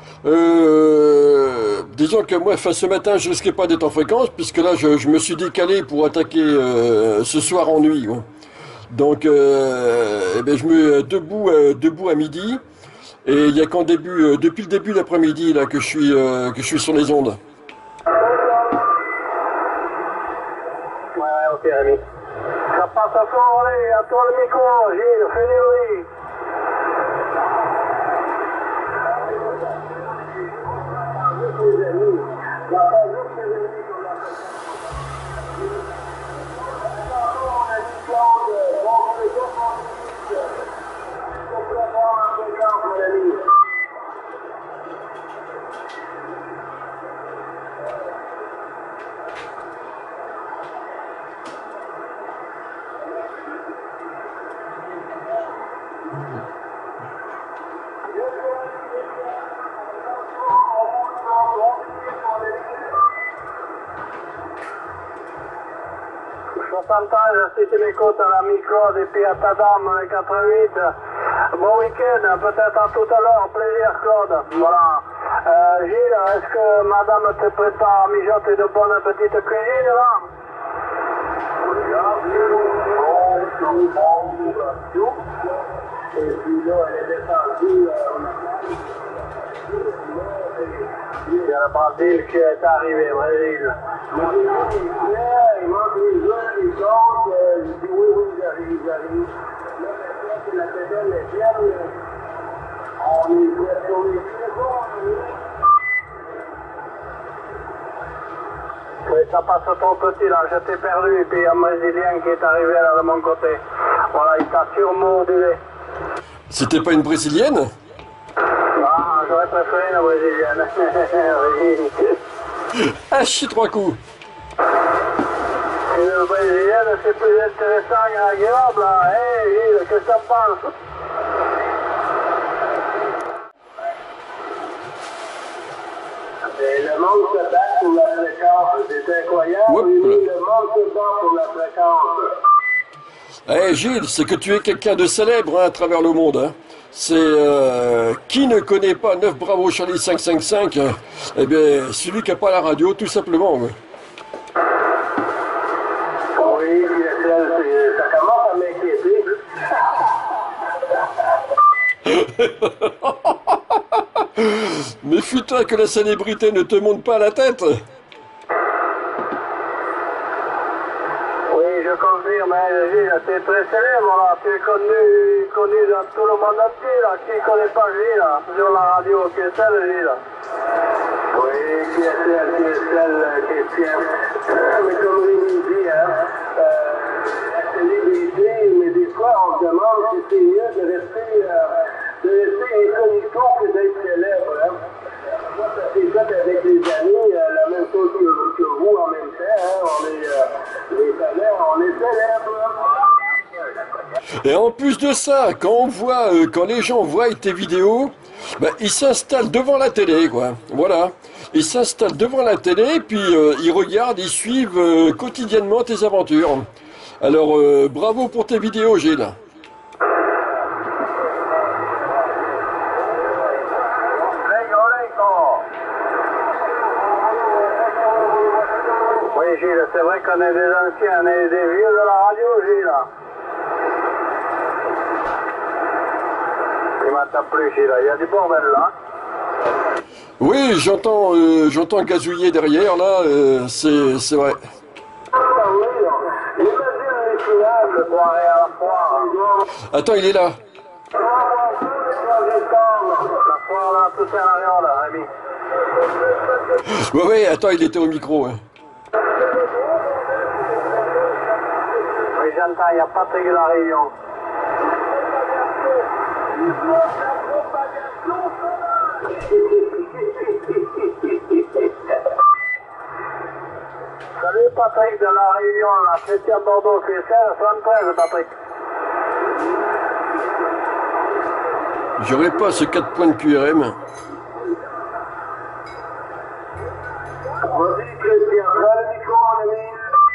S1: Euh, disons que moi, enfin, ce matin, je risquais pas d'être en fréquence, puisque là, je, je me suis décalé pour attaquer euh, ce soir en nuit. Quoi. Donc, euh, eh ben, je me debout, euh, debout à midi, et il y a qu'en début, euh, depuis le début d'après-midi là que je suis, euh, que je suis sur les ondes.
S3: Ouais, ouais, ok, Rémi. Ça passe à fond, allez, à toi le micro, Gilles, fais du bruit. Les amis, on n'a pas juste les amis qu'on a fait. On a dit Claude, bon, on est soixante-dix. Il faut prévoir un fréquence, mon ami. Pourcentage, si tu m'écoutes à la micro depuis à ta dame, les quatre-vingt-huit. Bon week-end, peut-être à tout à l'heure, plaisir Claude. Voilà. Euh, Euh, Gilles, est-ce que madame te prépare à mijoter de bonnes petites cuisines là? Et puis là, elle est descendue. Il y a le Brésil qui est arrivé, Brésil. Il mange les uns, les autres. Je dis oui, oui, j'arrive, j'arrive. Là, maintenant que la pédale est pleine, on est prêt sur les pieds. Oui, ça passe trop petit là, je t'ai perdu. Et puis il y a un Brésilien qui est arrivé là de mon côté. Voilà, il t'a surmodulé.
S1: C'était pas une brésilienne?
S3: Ah, j'aurais préféré la brésilienne.
S1: Ah, chie trois coups.
S3: Une brésilienne, c'est plus intéressant et agréable. Hé, hey, Gilles, qu'est-ce que t'en penses? Et le monde se bat pour la fréquence, c'est incroyable.
S1: Oups.
S3: Le monde se bat pour la fréquence.
S1: Eh hey, Gilles, c'est que tu es quelqu'un de célèbre hein, à travers le monde. Hein. C'est euh, qui ne connaît pas neuf Bravo Charlie cinq cent cinquante-cinq hein, eh bien, celui qui n'a pas la radio, tout simplement. Ouais.
S3: Oui, ça commence à m'inquiéter.
S1: Méfie-toi que la célébrité ne te monte pas à la tête.
S3: Je confirme, hein, Gilles, tu es très célèbre là, tu es connu, connu dans tout le monde entier là, qui ne connaît pas Gilles là, sur la radio, qui est celle Gilles là? Oui, qui est celle, qui est celle, qui est celle, mais comme il dit, hein, euh, la célébrité, mais des fois on se demande si c'est mieux de rester, euh, de rester incognito que d'être célèbre, hein. Moi, ça s'est fait avec des amis, euh, la même chose que, que vous en même temps, hein, on est, euh, les salaires, on est célèbres.
S1: Et en plus de ça, quand on voit, euh, quand les gens voient tes vidéos, ben, ils s'installent devant la télé, quoi. Voilà. Ils s'installent devant la télé, puis euh, ils regardent, ils suivent euh, quotidiennement tes aventures. Alors, euh, bravo pour tes vidéos, Gilles.
S3: Oui, Gilles, c'est vrai qu'on est des anciens, on est des vieux de la radio, Gilles. Il m'entend plus, Gilles, il y a du bordel là.
S1: Oui, j'entends euh, j'entends gazouiller derrière, là, euh, c'est c'est vrai.
S3: Ah oui, imagine les finales de soirée à la foire.
S1: Attends, il est là.
S3: La foire là, tout est en arrière là, Rémi.
S1: Oui, oui, attends, il était au micro. Hein.
S3: Oui, j'entends, il n'y a pas de la réunion. Salut Patrick de la Réunion, là, Christian Bordeaux, Christian soixante-treize, Patrick.
S1: J'aurais pas ce quatre points de Q R M.
S3: Vas-y Christian, prends le micro mon ami.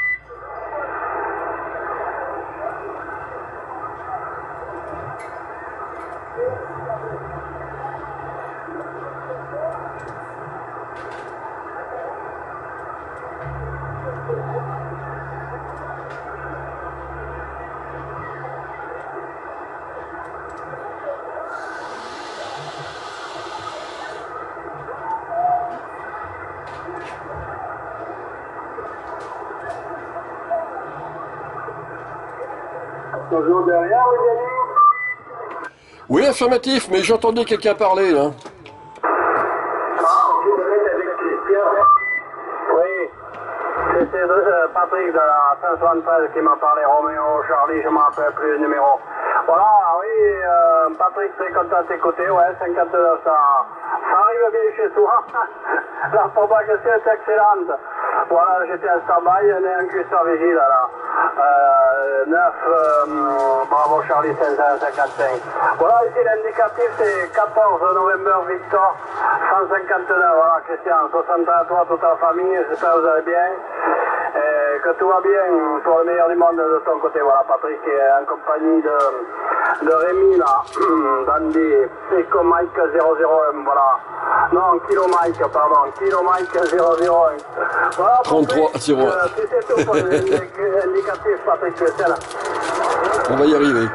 S3: Toujours derrière, les amis?
S1: Oui, affirmatif, mais j'entendais quelqu'un parler, là.
S3: Ah, ok, peut-être avec Christian. Oui, c'était euh, Patrick de la cinq cent soixante-treize qui m'a parlé, Roméo, Charlie, je ne m'en rappelle plus le numéro. Voilà, oui, euh, Patrick, très content de t'écouter, ouais, cinquante-neuf, ça, ça arrive bien chez toi. La propagation est excellente. Voilà, j'étais en stand-by, on est en cuisson vigile, là. Euh, neuf, euh, bravo Charlie cinq cent cinquante-cinq. Voilà, ici l'indicatif c'est quatorze novembre Victor cent cinquante-neuf. Voilà, Christian, soixante à toi, toute la famille, j'espère que vous allez bien. Et que tout va bien, pour le meilleur du monde de ton côté. Voilà, Patrick est en compagnie de, de Rémi, là, dans des Eco Mike zéro zéro un, voilà. Non, Kilo Mike, pardon. Kilo Mike zéro zéro un. Voilà,
S1: trente-trois zéro un.
S3: Euh, c'est tout pour l'indicatif, Patrick, c'est là.
S1: On va y arriver.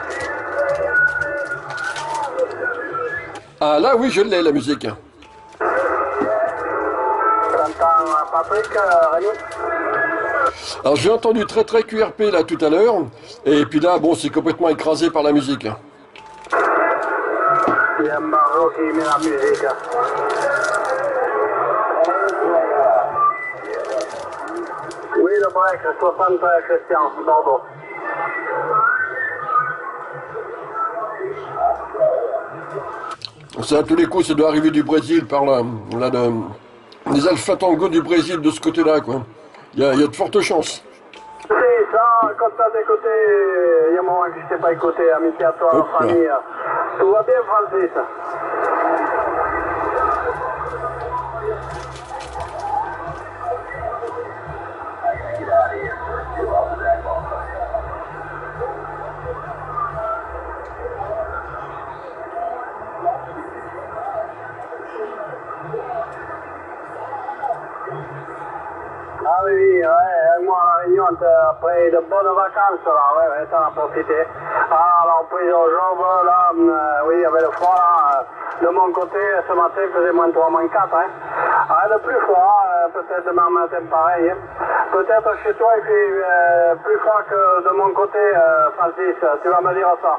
S1: Ah là, oui, je l'ai, la musique.
S3: T'entends Patrick, euh, Rémi?
S1: Alors j'ai entendu très très Q R P là tout à l'heure, et puis là, bon, c'est complètement écrasé par la musique.
S3: Il y a Marjo qui met la musique. Oui, le break, soixante-treize, Christian, Bordeaux.
S1: Ça, à tous les coups, ça doit arriver du Brésil, par là, là de, les Alpha Tango du Brésil, de ce côté-là, quoi. Il y a, il y a de fortes chances.
S3: Si, ça, quand t'as écouté, il y a un moment que je t'ai pas écouté, amitié à toi,
S1: Hop là.
S3: famille. Tout va bien, Francis? Ah oui, oui, ouais, moi à la Réunion, après de bonnes vacances, là, ouais, ouais, t'en as profité. Ah, la reprise au jour, là, euh, oui, il y avait le froid, là. De mon côté, ce matin, il faisait moins trois, moins quatre, hein. Ah, le plus froid, euh, peut-être demain matin, pareil, hein. Peut-être chez toi, il fait euh, plus froid que de mon côté, euh, Francis, tu vas me dire ça.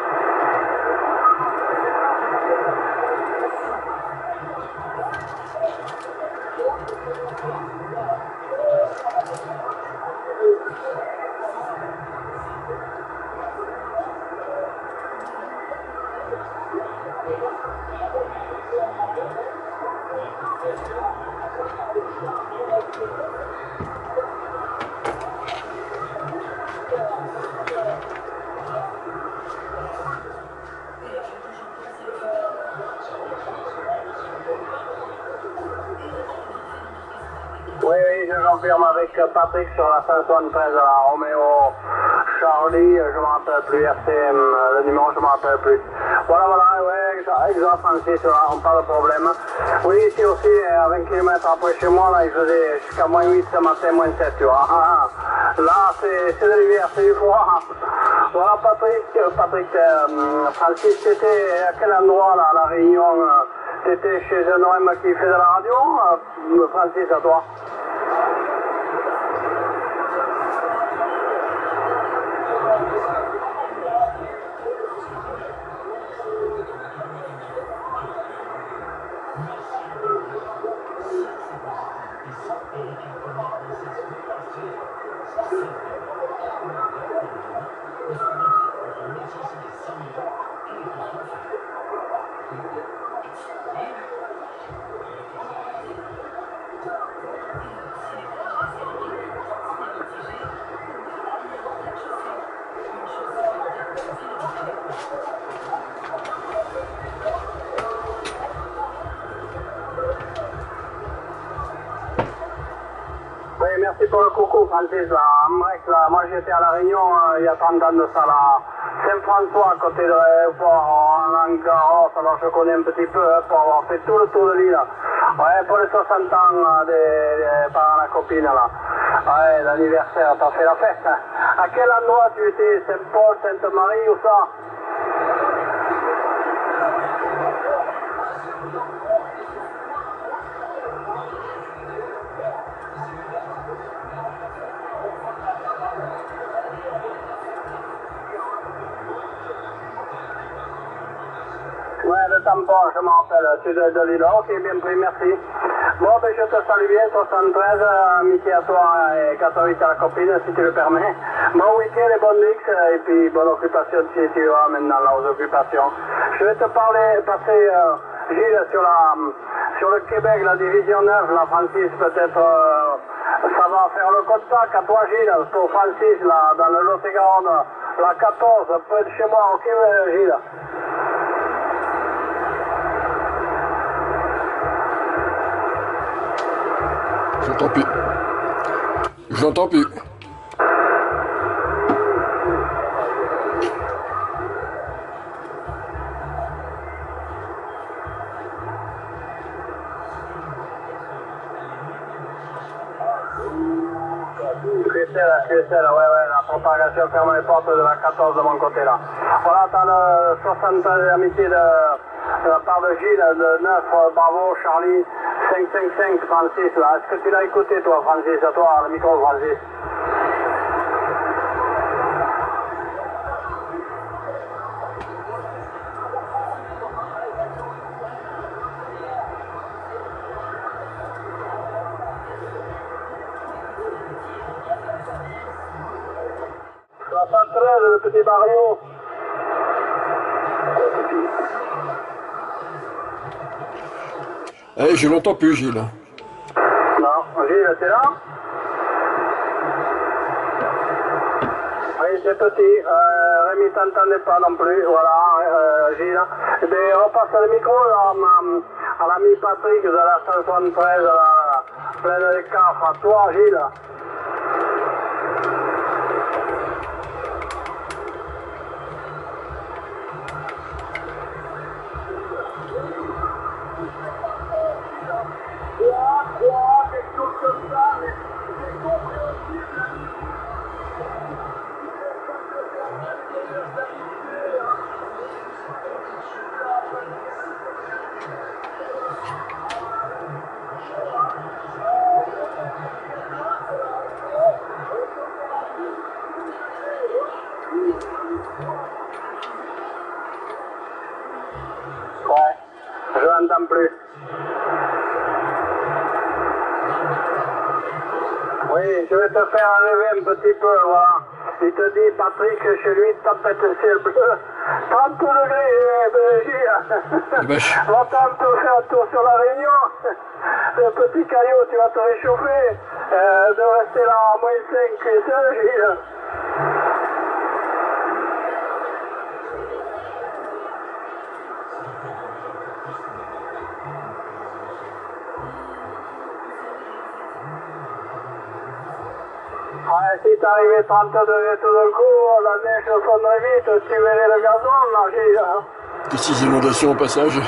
S3: Oui, oui, je confirme avec Patrick sur la cent soixante-treize, la Roméo Charlie, je ne me rappelle plus, R C M, le numéro je ne me rappelle plus. Voilà, voilà, ouais, exact, Francis, là, on pas de problème. Oui, ici aussi, à vingt kilomètres après chez moi, là, il faisait jusqu'à moins huit ce matin, moins sept, tu vois. Ah, ah. Là, c'est de l'hiver, c'est du froid. Voilà, Patrick, Patrick, euh, Francis, c'était à quel endroit, là, à la Réunion? C'était chez un homme qui fait de la radio, euh, Francis, à toi? Oui, merci pour le coucou, Francis. Là, en break, là, moi j'étais à La Réunion euh, il y a trente ans de ça, là. Saint-François, à côté de l'aéroport, en Languedoc, alors je connais un petit peu hein, pour avoir fait tout le tour de l'île. Ouais, pour les soixante ans euh, des, des parents de la copine, là. Ouais, l'anniversaire, t'as fait la fête. Hein. À quel endroit tu étais? Saint-Paul, Sainte-Marie ou ça? Ouais, le tampon, je m'en rappelle, c'est de, de l'île. Ok, bien pris, merci. Bon, ben je te salue bien, soixante-treize, amitié à toi et quatre-huit à la copine, si tu le permets. Bon week-end et bonne mix, et puis bonne occupation si tu vas maintenant là aux occupations. Je vais te parler, passer, euh, Gilles, sur la, sur le Québec, la division neuf, la Francis, peut-être, euh, ça va faire le contact à toi, Gilles, pour Francis, là, dans le Lot-et-Garonne, la quatorze, près de chez moi, ok, Gilles?
S1: J'entends plus. J'entends plus.
S3: sais là, tu sais là, ouais, ouais, la propagation ferme les portes de la quatorze de mon côté là. Voilà, t'as le soixante d'amitié de, de la part de Gilles, le neuf, bravo Charlie, cinq cinq cinq Francis là. Est-ce que tu l'as écouté toi Francis, à toi, le micro Francis? soixante-treize, le petit Mario.
S1: Eh, je l'entends plus, Gilles.
S3: Non, Gilles, t'es là? Oui, c'est petit. Euh, Rémi t'entendait pas non plus. Voilà, euh, Gilles. Eh bien, on passe le micro là, à, à l'ami Patrick de la cent soixante-treize, la pleine des cafres. À toi, Gilles. Ouais, je n'entends plus. Oui, je vais te faire enlever un petit peu, voilà. Il te dit, Patrick, chez lui, tempête ciel bleu. trente degrés, eh, Belgique.
S1: Ben, je-
S3: Va-t'en te faire un tour sur la Réunion. Le petit caillou, tu vas te réchauffer. Euh, de rester là à moins cinq, tu sais, Gilles. Ouais, si t'arrivais trente degrés tout d'un coup, la neige fondrait vite, tu verrais le gazon, là, Gilles. Hein.
S1: des six inondations au passage.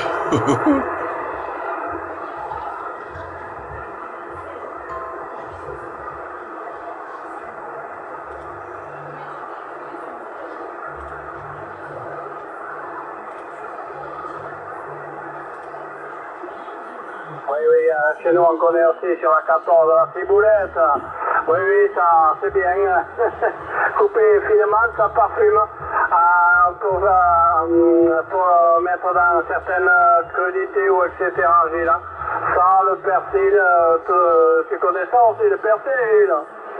S3: Oui, oui, euh, chez nous on connaît aussi sur la quatorze la ciboulette. Oui, oui, ça c'est bien. Couper finement, ça parfume. Euh, pour, euh, pour mettre dans certaines crudités ou et cetera. Gilles. Ça, le persil, euh, tu, tu connais ça aussi, le persil, Gilles.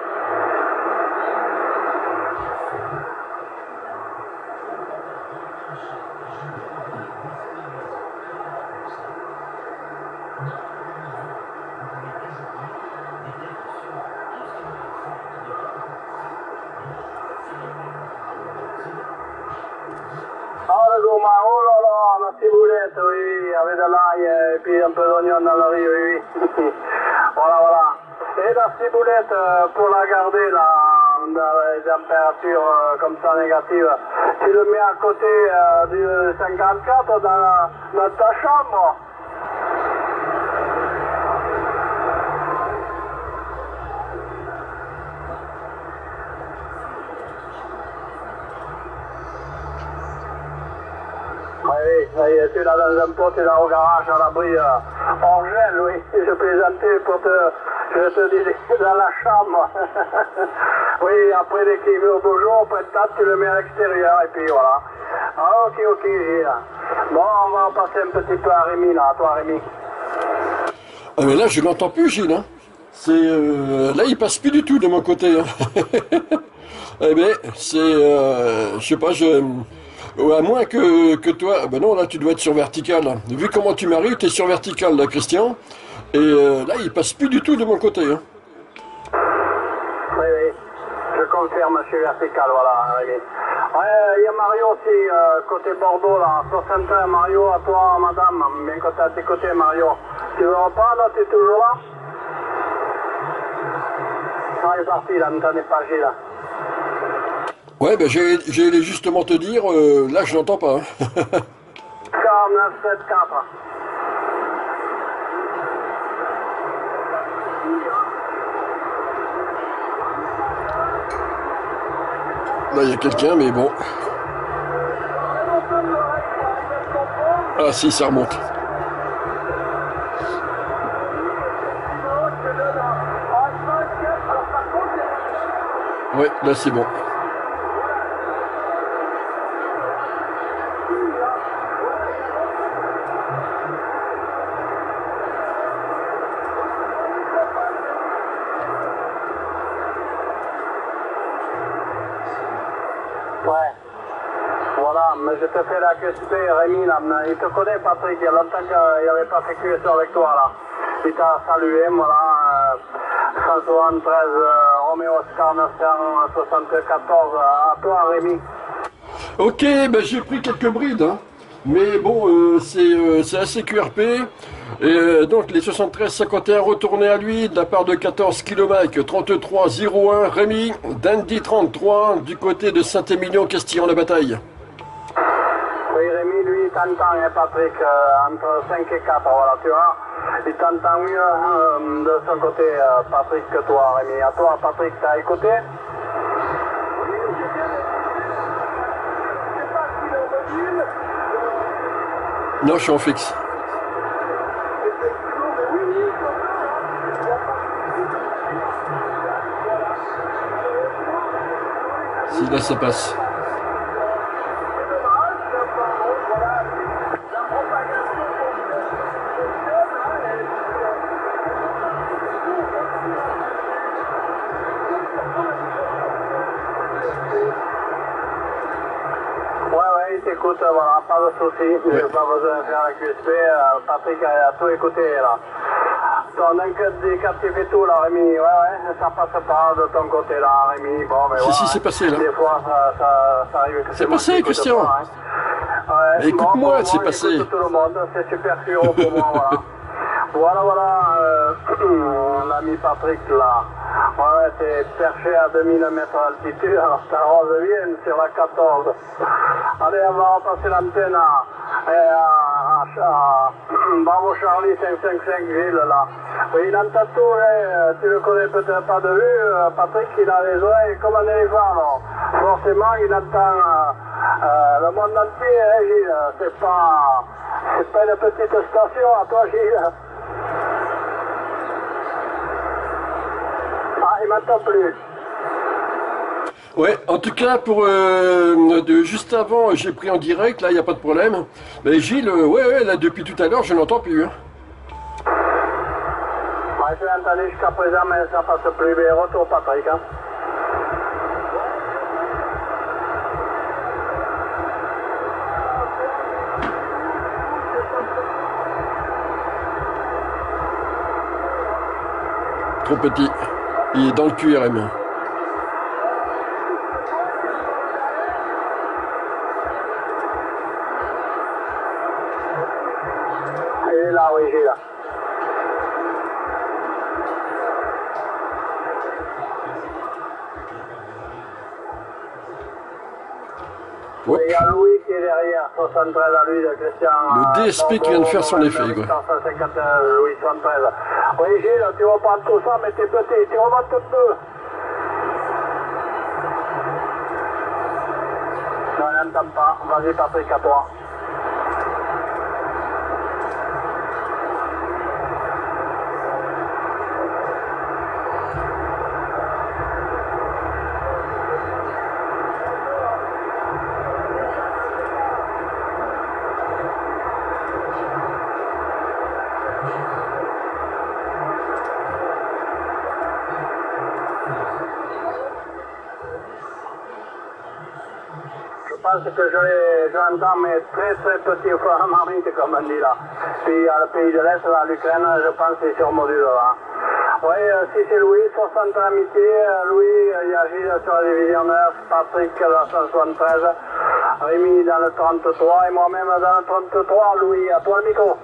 S3: Ah, le gourmand, oh là là, la ciboulette, oui, oui, avec de l'ail et puis un peu d'oignon dans le riz, oui, oui. Voilà, voilà. Et la ciboulette, euh, pour la garder là, dans les températures euh, comme ça négatives, tu le mets à côté euh, du cinquante-quatre dans, la- dans ta chambre. Oui, oui, tu l'as dans un pot, tu l'as au garage, à l'abri, euh, hors gel, oui. Je plaisantais pour te, je te disais, dans la chambre. Oui, après dès qu'il veut au beau jour, au printemps, tu le mets à l'extérieur, et puis voilà. Ah, ok, ok, Gilles. Bon, on va en passer un petit peu à Rémi, là, à toi, Rémi.
S1: Ah mais là, je l'entends plus, Gilles. Hein. C'est euh, là, il passe plus du tout de mon côté. Hein. Eh ben, c'est, euh, je sais pas, je, ouais, à moins que, que toi, ben non, là, tu dois être sur vertical. Là. Vu comment tu m'arrives, tu es sur vertical, là, Christian. Et euh, là, il passe plus du tout de mon côté. Hein.
S3: Oui, oui, je confirme, je suis vertical, voilà, Rémi. Ouais, il y a Mario aussi, euh, côté Bordeaux, là, soixante et un, Mario, à toi, madame, bien que t'es à tes côtés, Mario. Tu veux reprendre, tu es toujours là? Non, il est parti, là, n'entendez pas, Gilles.
S1: Ouais, ben j'ai j'allais justement te dire, euh, là, je l'entends pas. Hein.
S3: quarante-neuf sept quatre.
S1: Là, il y a quelqu'un, mais bon. Ah si, ça remonte. Ouais, là c'est bon.
S3: Ouais. Voilà, mais je te fais la Q S P, Rémi, là, il te connaît, Patrick, il y a longtemps qu'il n'avait pas fait Q S P avec toi, là. Il t'a salué, voilà, euh, cent soixante-treize, euh, Roméo Oscar neuf cent soixante-quatorze, à toi, Rémi.
S1: Ok, ben j'ai pris quelques brides, hein. Mais bon, euh, c'est euh, c'est assez Q R P. Et euh, donc les soixante-treize cinquante et un retournés à lui de la part de quatorze kilomètres trente-trois zéro un Rémi, Dandy trente-trois du côté de Saint-Émilion, Castillon-la-Bataille.
S3: Oui, Rémi, lui, il t'entend, hein, Patrick, euh, entre cinq et quatre, voilà, tu vois. Il t'entend mieux euh, de son côté, euh, Patrick, que toi, Rémi. À toi, Patrick, t'as écouté?
S1: Non, je suis en fixe. Si là ça passe.
S3: Ouais, il t'écoute, voilà, pas de souci, il n'y a pas besoin de faire un Q S P, euh, Patrick a, a tout écouté là. Ton indicatif et tout là, Rémi, ouais, ouais, ça passe pas de ton côté là, Rémi, bon, mais
S1: Si,
S3: ouais,
S1: si, c'est passé là.
S3: des fois ça, ça, ça arrive que
S1: C'est
S3: moi
S1: passé,
S3: qui écoute
S1: Christian.
S3: pas, hein. Ouais,
S1: Mais écoute-moi,
S3: bon,
S1: c'est
S3: bon,
S1: passé.
S3: j'écoute tout le monde, c'est super sûr pour moi, voilà. Voilà, voilà, euh, l'ami Patrick là. Ouais, t'es perché à deux mille mètres d'altitude, alors ça revient sur la quatorze. Allez, on va repasser l'antenne à, à, à, à Bravo Charlie cinq cent cinquante-cinq Gilles là. Oui, il entend tout, hein. Tu le connais peut-être pas de vue, Patrick, il a les oreilles comme un éléphant, alors. Forcément, il entend euh, euh, le monde entier, hein, Gilles. C'est pas, c'est pas une petite station à toi, Gilles. Ah, il m'entend plus.
S1: Ouais, en tout cas, pour euh, de, juste avant, j'ai pris en direct, là, il n'y a pas de problème. Mais Gilles, euh, ouais, ouais, là, depuis tout à l'heure, je n'entends plus. Hein.
S3: Ouais, je l'ai entendu jusqu'à présent, mais ça passe plus. Mais retour, Patrick. Hein.
S1: Trop petit. Il est dans le Q R M.
S3: Il est là, oui, il est là.
S1: Hop.
S3: Il y a Louis qui est derrière, soixante-treize à lui de Christian.
S1: Le D S P qui vient de faire son effet, quoi.
S3: cent cinquante et un, Louis soixante-treize. Oui, Gilles, tu reprends tout ça, mais t'es petit, tu remontes un peu. Non, il n'entend pas. Vas-y, Patrick, à toi. Je pense que je l'ai- je l'entends, mais très très petit au fur et à mesure, comme on dit là. Puis il y a le pays de l'Est, là, l'Ukraine, je pense que c'est sur module là. Oui, euh, si c'est Louis, soixante amitié, euh, Louis, euh, il y a Gilles sur la division neuf, Patrick la cent soixante-treize, Rémi dans le trente-trois et moi-même dans le trente-trois, Louis, à toi le micro.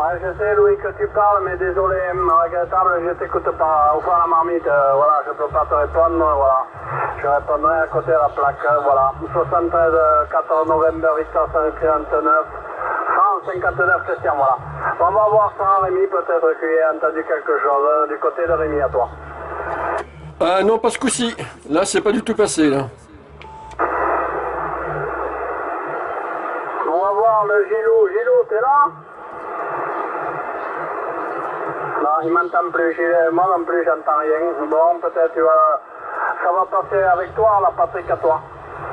S3: Ouais, je sais Louis que tu parles, mais désolé, regrettable, je t'écoute pas. Au fond la marmite, euh, voilà, je peux pas te répondre, voilà. Je répondrai à côté de la plaque, euh, voilà. soixante-treize, quatorze novembre, Victor cinquante-neuf, France cinquante-neuf, Christian, voilà. On va voir ça, Rémi, peut-être qu'il a entendu quelque chose euh, du côté de Rémi à toi.
S1: Ah non, pas ce coup-ci. Là, c'est pas du tout passé, là.
S3: On va voir le Gilou. Gilou, t'es là? Non, il m'entend plus. Gilou, moi non plus, j'entends rien. Bon, peut-être tu vas... ça va passer avec toi, là, Patrick, à toi.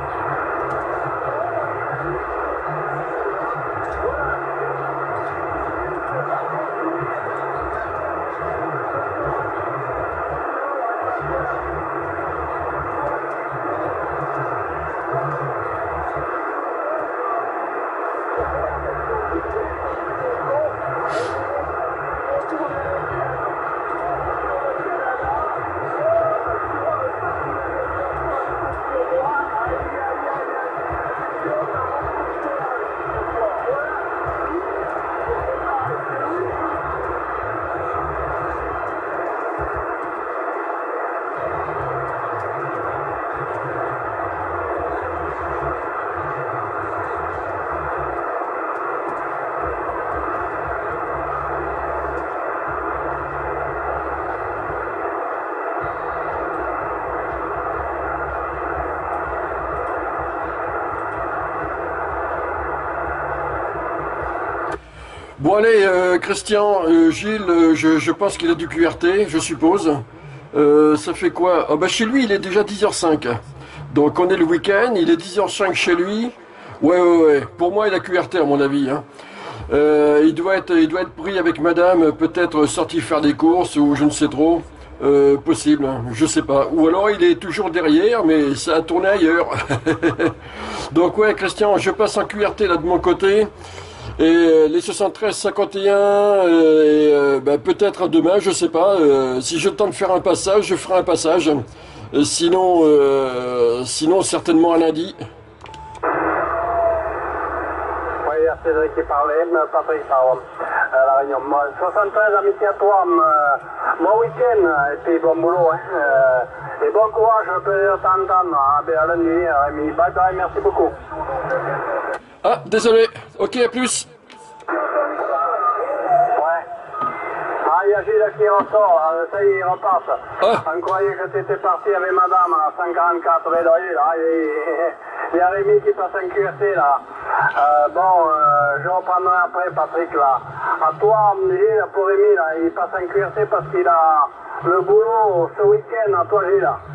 S1: Bon allez, euh, Christian, euh, Gilles, euh, je, je pense qu'il a du Q R T, je suppose. Euh, ça fait quoi? Oh, bah, chez lui, il est déjà dix heures cinq. Donc on est le week-end, il est dix heures cinq chez lui. Ouais, ouais, ouais. Pour moi, il a Q R T à mon avis. Hein. Euh, il, doit être, il doit être pris avec madame, peut-être sorti faire des courses ou je ne sais trop. Euh, possible, hein, je sais pas. Ou alors il est toujours derrière, mais ça a tourné ailleurs. Donc ouais, Christian, je passe en Q R T là de mon côté. Et euh, les soixante-treize cinquante et un, euh, et, euh, bah, peut-être demain, je sais pas. Euh, si j'ai le temps de faire un passage, je ferai un passage. Euh, sinon, euh, sinon certainement un lundi.
S3: Oui, il y a Cédric qui parlait, mais Patrick, pardon, à la réunion. soixante-treize, amitié à toi, bon week-end, et puis bon boulot, hein. Euh, et bon courage, je peux t'entendre. Ah, ben, à lundi, Rémi. Bye bye, merci beaucoup.
S1: Ah, désolé. Ok, à plus.
S3: Ouais. Ah, il y a Gilles qui ressort, ça y est, il repasse.
S1: Ah.
S3: On croyait que tu étais parti avec madame à cent quarante-quatre Védoyer, là. Il y a Rémi qui passe en Q R T, là. Euh, bon, euh, je reprendrai après, Patrick, là. À toi, Gilles, pour Rémi, là, il passe en Q R T parce qu'il a le boulot ce week-end, à toi, Gilles, là.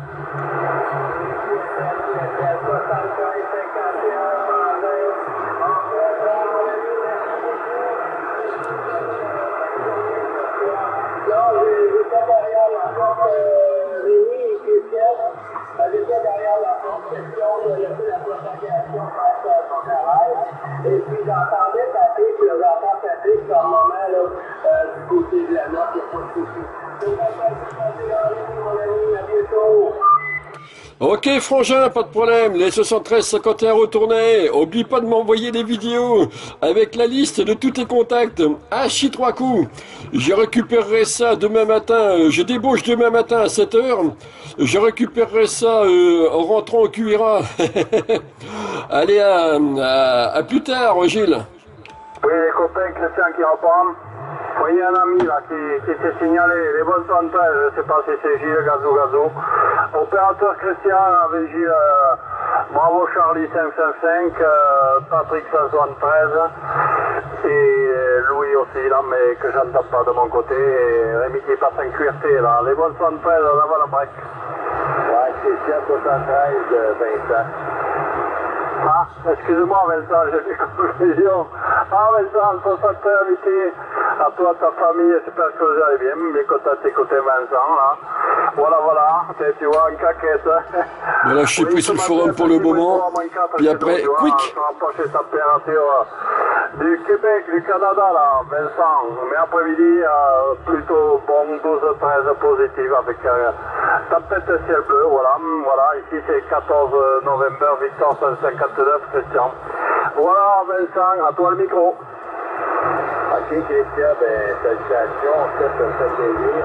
S3: Et puis j'entendais Patrick, j'entends Patrick par moment là, euh, du côté de la note, il n'y a pas de souci. Donc, mon ami, à bientôt.
S1: Ok, frangin, pas de problème. Les soixante-treize cinquante et un retournés. Oublie pas de m'envoyer des vidéos avec la liste de tous tes contacts. Ah, chi trois coups. Je récupérerai ça demain matin. Je débauche demain matin à sept heures. Je récupérerai ça euh, en rentrant au Q R A. Allez, à, à, à plus tard, Gilles.
S3: Oui, les copains, Christian qui reprend. Il y a un ami là qui, qui s'est signalé, les bonnes soixante-treize, je ne sais pas si c'est Gilles Gazou Gazou. Opérateur Christian avec Gilles, euh, bravo Charlie cinq cent cinq, euh, Patrick cent soixante-treize et Louis aussi là, mais que j'entends pas de mon côté, et Rémi qui passe en Q R T là, les bonnes soixante-treize avant la break. Ouais, Christian soixante-treize, Vincent. Ah, excuse-moi Vincent, j'ai fait confusion. Ah Vincent, soixante-treize amitié à toi, ta famille, j'espère que vous allez bien, mais content d'écouter Vincent là. Voilà, voilà, tu vois, en caquette.
S1: Voilà, je suis pris sur le forum pour le moment, puis après, quick.
S3: Rapprocher température du Québec, du Canada là, Vincent, mais après-midi, euh, plutôt bon, douze treize positif avec euh, tempête ciel bleu, voilà, voilà, ici c'est quatorze novembre, Victor cent cinquante-neuf, Christian. Voilà Vincent, à toi le micro. OK, Christian, ben, salutations, ça, ça me fait plaisir.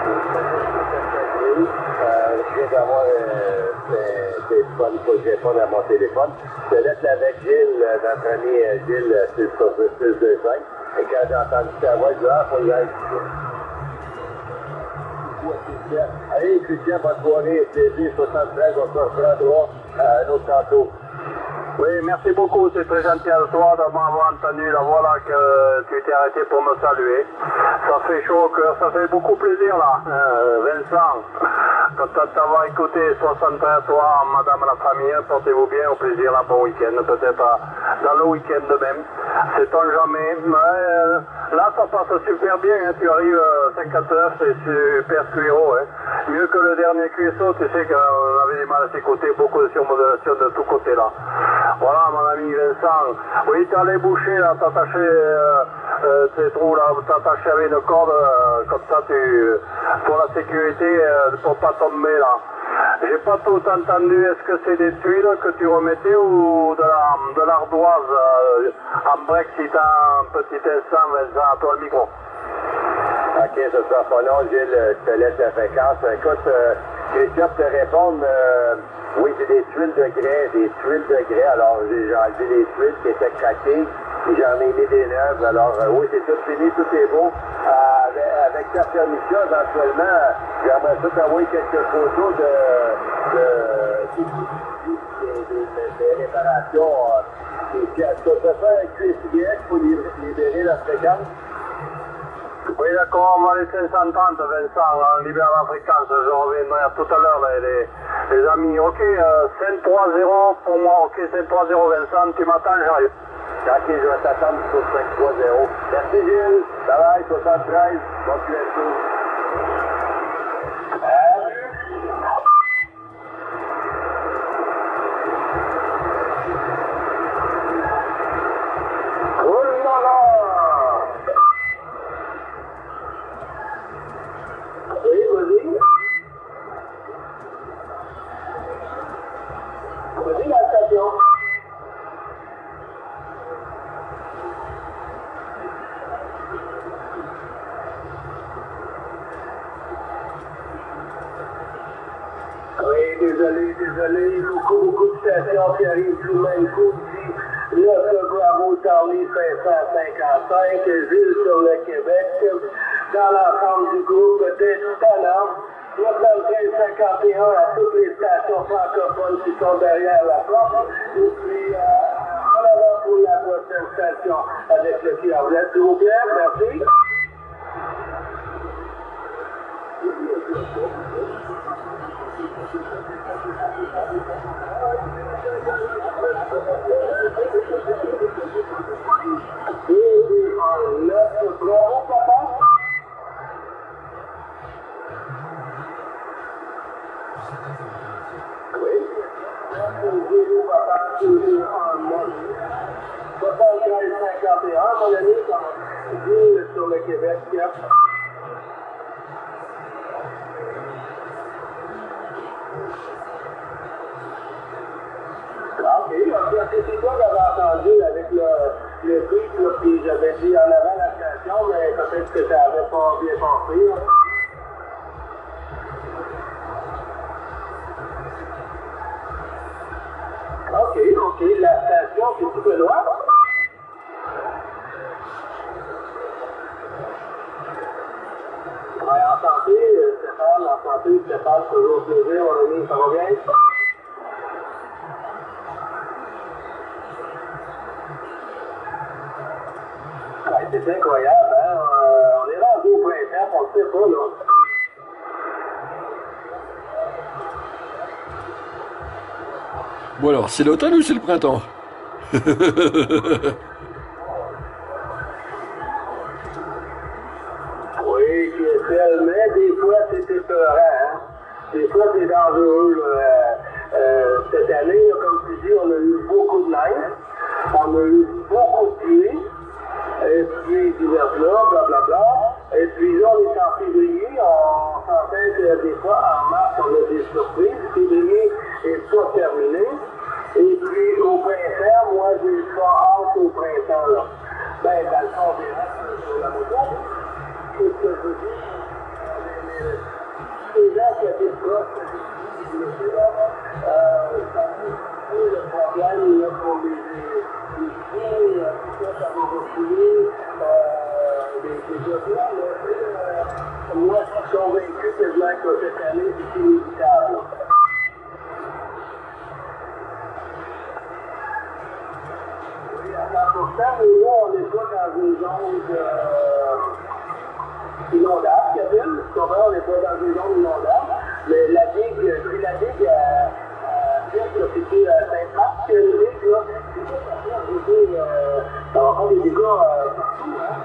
S3: Euh, je viens d'avoir euh, téléphone, faut que je réponde à mon téléphone. Je te laisse avec Gilles, euh, notre ami euh, Gilles, euh, six deux cinq. Et quand j'ai entendu ta voix, je dis, ah, faut y aller. Allez, Christian, bonne soirée, plaisir, soixante-treize, on se reprendra à un autre tantôt. Oui, merci beaucoup, c'est très gentil à toi de m'avoir entendu la voix là que tu t'es arrêté pour me saluer. Ça fait chaud au cœur, ça fait beaucoup plaisir là, euh, Vincent. Content de t'avoir écouté, soixante-treize, toi, madame la famille, portez-vous bien, au plaisir, là, bon week-end, peut-être dans le week-end de même. C'est-on jamais, mais euh, là ça passe super bien, hein. Tu arrives euh, cinquante-neuf, c'est super cuiro, hein. Mieux que le dernier cuisseau, tu sais qu'on avait du mal à s'écouter, beaucoup de surmodulation de tous côtés là. Voilà mon ami Vincent, oui tu as les bouchées là, t'attacher euh, euh, tes trous là, t'attacher avec une corde, euh, comme ça tu, pour la sécurité, euh, pour pas tomber là. J'ai pas tout entendu, est-ce que c'est des tuiles que tu remettais ou de la de l'ardoise euh, en break si t'as un petit instant, Vincent, à toi le micro. Ok, ce sera pas long, Gilles, je te laisse la fréquence. Écoute, euh, Christian, pour te répondre, euh, oui, c'est des tuiles de grès, des tuiles de grès. Alors, j'ai enlevé les tuiles qui étaient craquées, et j'en ai mis des neuves. Alors, euh, oui, c'est tout fini, tout est beau. Euh, avec, avec ta permission, éventuellement, j'aimerais ça t'envoyer quelques photos de, de, de, de, de, de, de réparations. Euh, tu peux faire un Q S I X pour libérer la fréquence? Oui, d'accord, on va laisser cent trente, Vincent, on libère la fréquence, je reviendrai tout à l'heure, les, les amis. Ok, euh, cinq trois zéro pour moi, ok, cinq trois zéro, Vincent, tu m'attends, j'arrive. Ok, je vais t'attendre sur cinq trois zéro. Merci Gilles, bye bye, soixante-treize, bon Q S O. Désolé, désolé, beaucoup, beaucoup de stations qui arrivent du même coup ici. Là, le Bravo Charlie cinq cent cinquante-cinq, Ville sur le Québec, dans l'ensemble du groupe peut-être talent. Le treize cinquante et un à toutes les stations francophones qui sont derrière la porte. Et puis, euh, en avant pour la prochaine station avec le Pierre-Vlad, s'il vous plaît, merci. soixante-treize cinquante et un, mon ami, Ville sur le Québec. Ok, c'est toi qui avais entendu avec le, le titre, puis j'avais dit en avant la station, mais peut-être que ça n'avait pas bien passé. Hein. Ok, ok, la station, c'est tout le droit. Ouais, en santé, Stéphane, en santé, Stéphane, toujours plaisir, mon ami, ça va bien? Ouais, c'est incroyable, hein? Euh, on est rendu au printemps, on ne sait pas, là.
S1: Bon alors, c'est l'automne ou c'est le printemps?
S3: Oui, Q S L, mais des fois c'est épeurant, hein? Des fois c'est dangereux, là. Euh, euh, cette année, là, comme tu dis, on a eu beaucoup de neige, on a eu beaucoup de pluie, et puis divers là, blablabla. Et puis là, on est en février, on sentait que des fois, en mars, on a des surprises. Février n'est pas terminé. Et puis, au printemps, moi, j'ai pas hâte au printemps, là. Ben, dans le encore des restes sur la moto. C'est ce que je veux dire. Les gens qui habitent proches du monsieur, là, euh, ça a le problème là, pour les, les chiens, tout ça, ça va refouler. Les développements, là, euh, moi, je suis convaincu que cette année, c'est inévitable. Oui, à cent pour cent, mais là, on n'est pas dans une zone euh, inondable, Kevin. Tu comprends? On n'est pas dans une zone inondable. Mais la digue, si la digue a fait, c'était Saint-Marc, qui a une digue, là, c'est pas ça, je veux dire, ça va faire des dégâts partout, hein?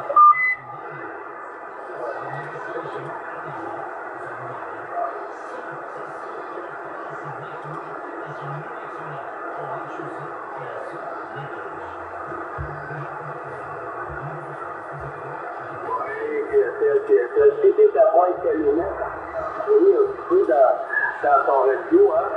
S3: C'était ta boîte camionnette, oui, un petit peu dans, dans ton radio, hein.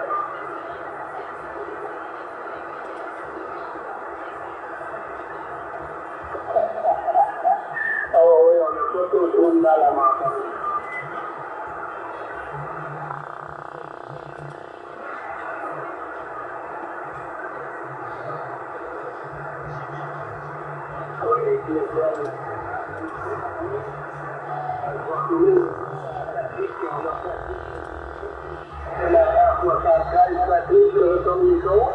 S3: Oh oui, on n'a pas trop trop de mal à m'entendre. Oui, c'est bien. C'est la carte soixante-treize, Patrick, je retourne les autres.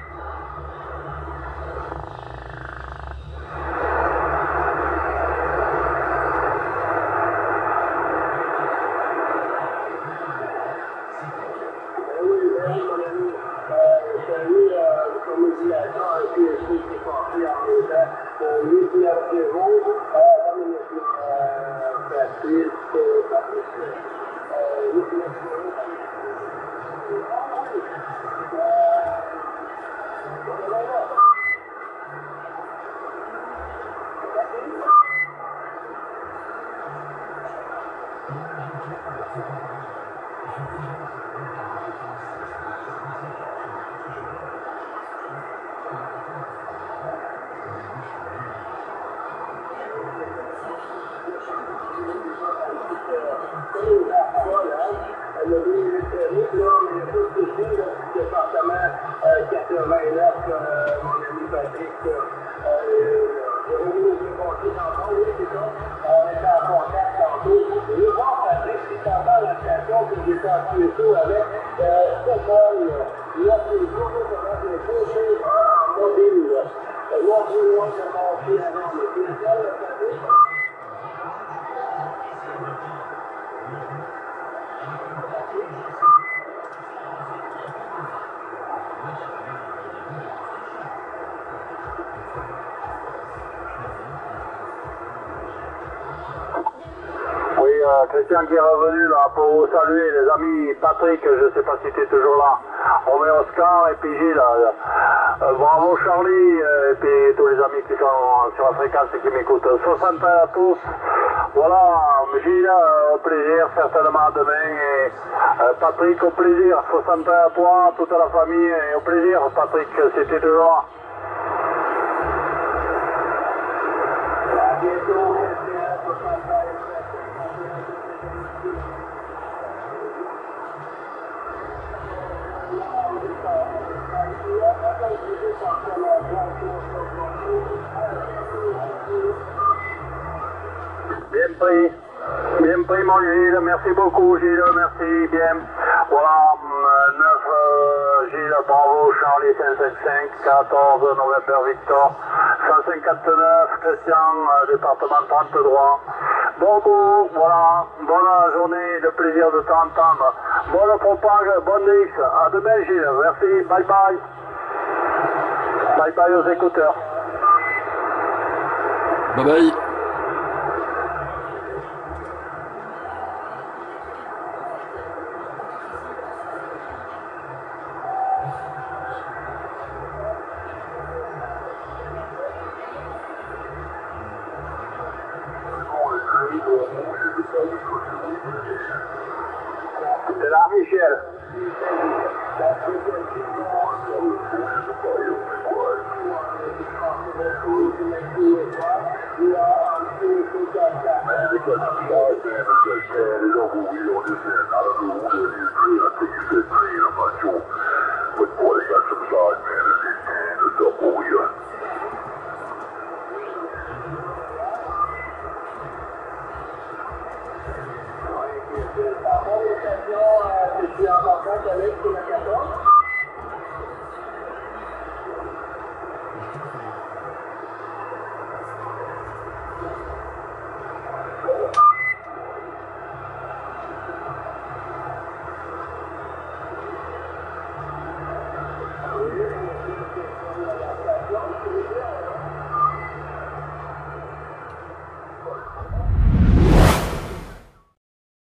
S3: Ben oui, ben oui, mon ami. Salut, comme on dit, un P S C qui est parti en même temps. huit neuf zéro, dans le Patrice, Patrice, huit neuf zéro. Le ministériel, là, il y a tout ici, là, du département euh, quatre-vingt-neuf, euh, mon ami Patrick, euh, j'ai remis au déporté tantôt, oui, c'est ça. On était en contact tantôt. Je veux voir Patrick, si tu entends la station que j'étais en tueau avec, euh, c'est bon, là, c'est le jour, là, comment je l'ai fait, en mobile, là. Là, on peut voir se monter avec les piétons, là, Patrick.
S4: Euh, Christian qui est revenu là pour saluer les amis. Patrick, je ne sais pas si tu es toujours là, Romain Oscar et puis Gilles. Euh, bravo Charlie euh, et puis tous les amis qui sont sur la fréquence et qui m'écoutent. soixante à tous. Voilà, Gilles, euh, au plaisir certainement demain et euh, Patrick au plaisir. soixante à toi, toute la famille et au plaisir Patrick, si tu es toujours là.
S3: À bientôt.
S4: Bien pris, bien pris mon Gilles, merci beaucoup Gilles, merci bien. Voilà, neuf euh, Gilles, bravo Charlie cinq cinq cinq, quatorze November Victor, cent cinquante-neuf Christian, euh, département trente-trois. Bon coup, voilà, bonne journée, le plaisir de t'entendre. Bonne propage, bonne X, à demain Gilles, merci, bye bye. Bye bye aux écouteurs.
S1: Bye bye.
S4: C'est là Michel.
S3: Yeah.
S2: Standard said, "Ted, over we on this end. I don't know who that is, train. I think you said train. I'm not sure.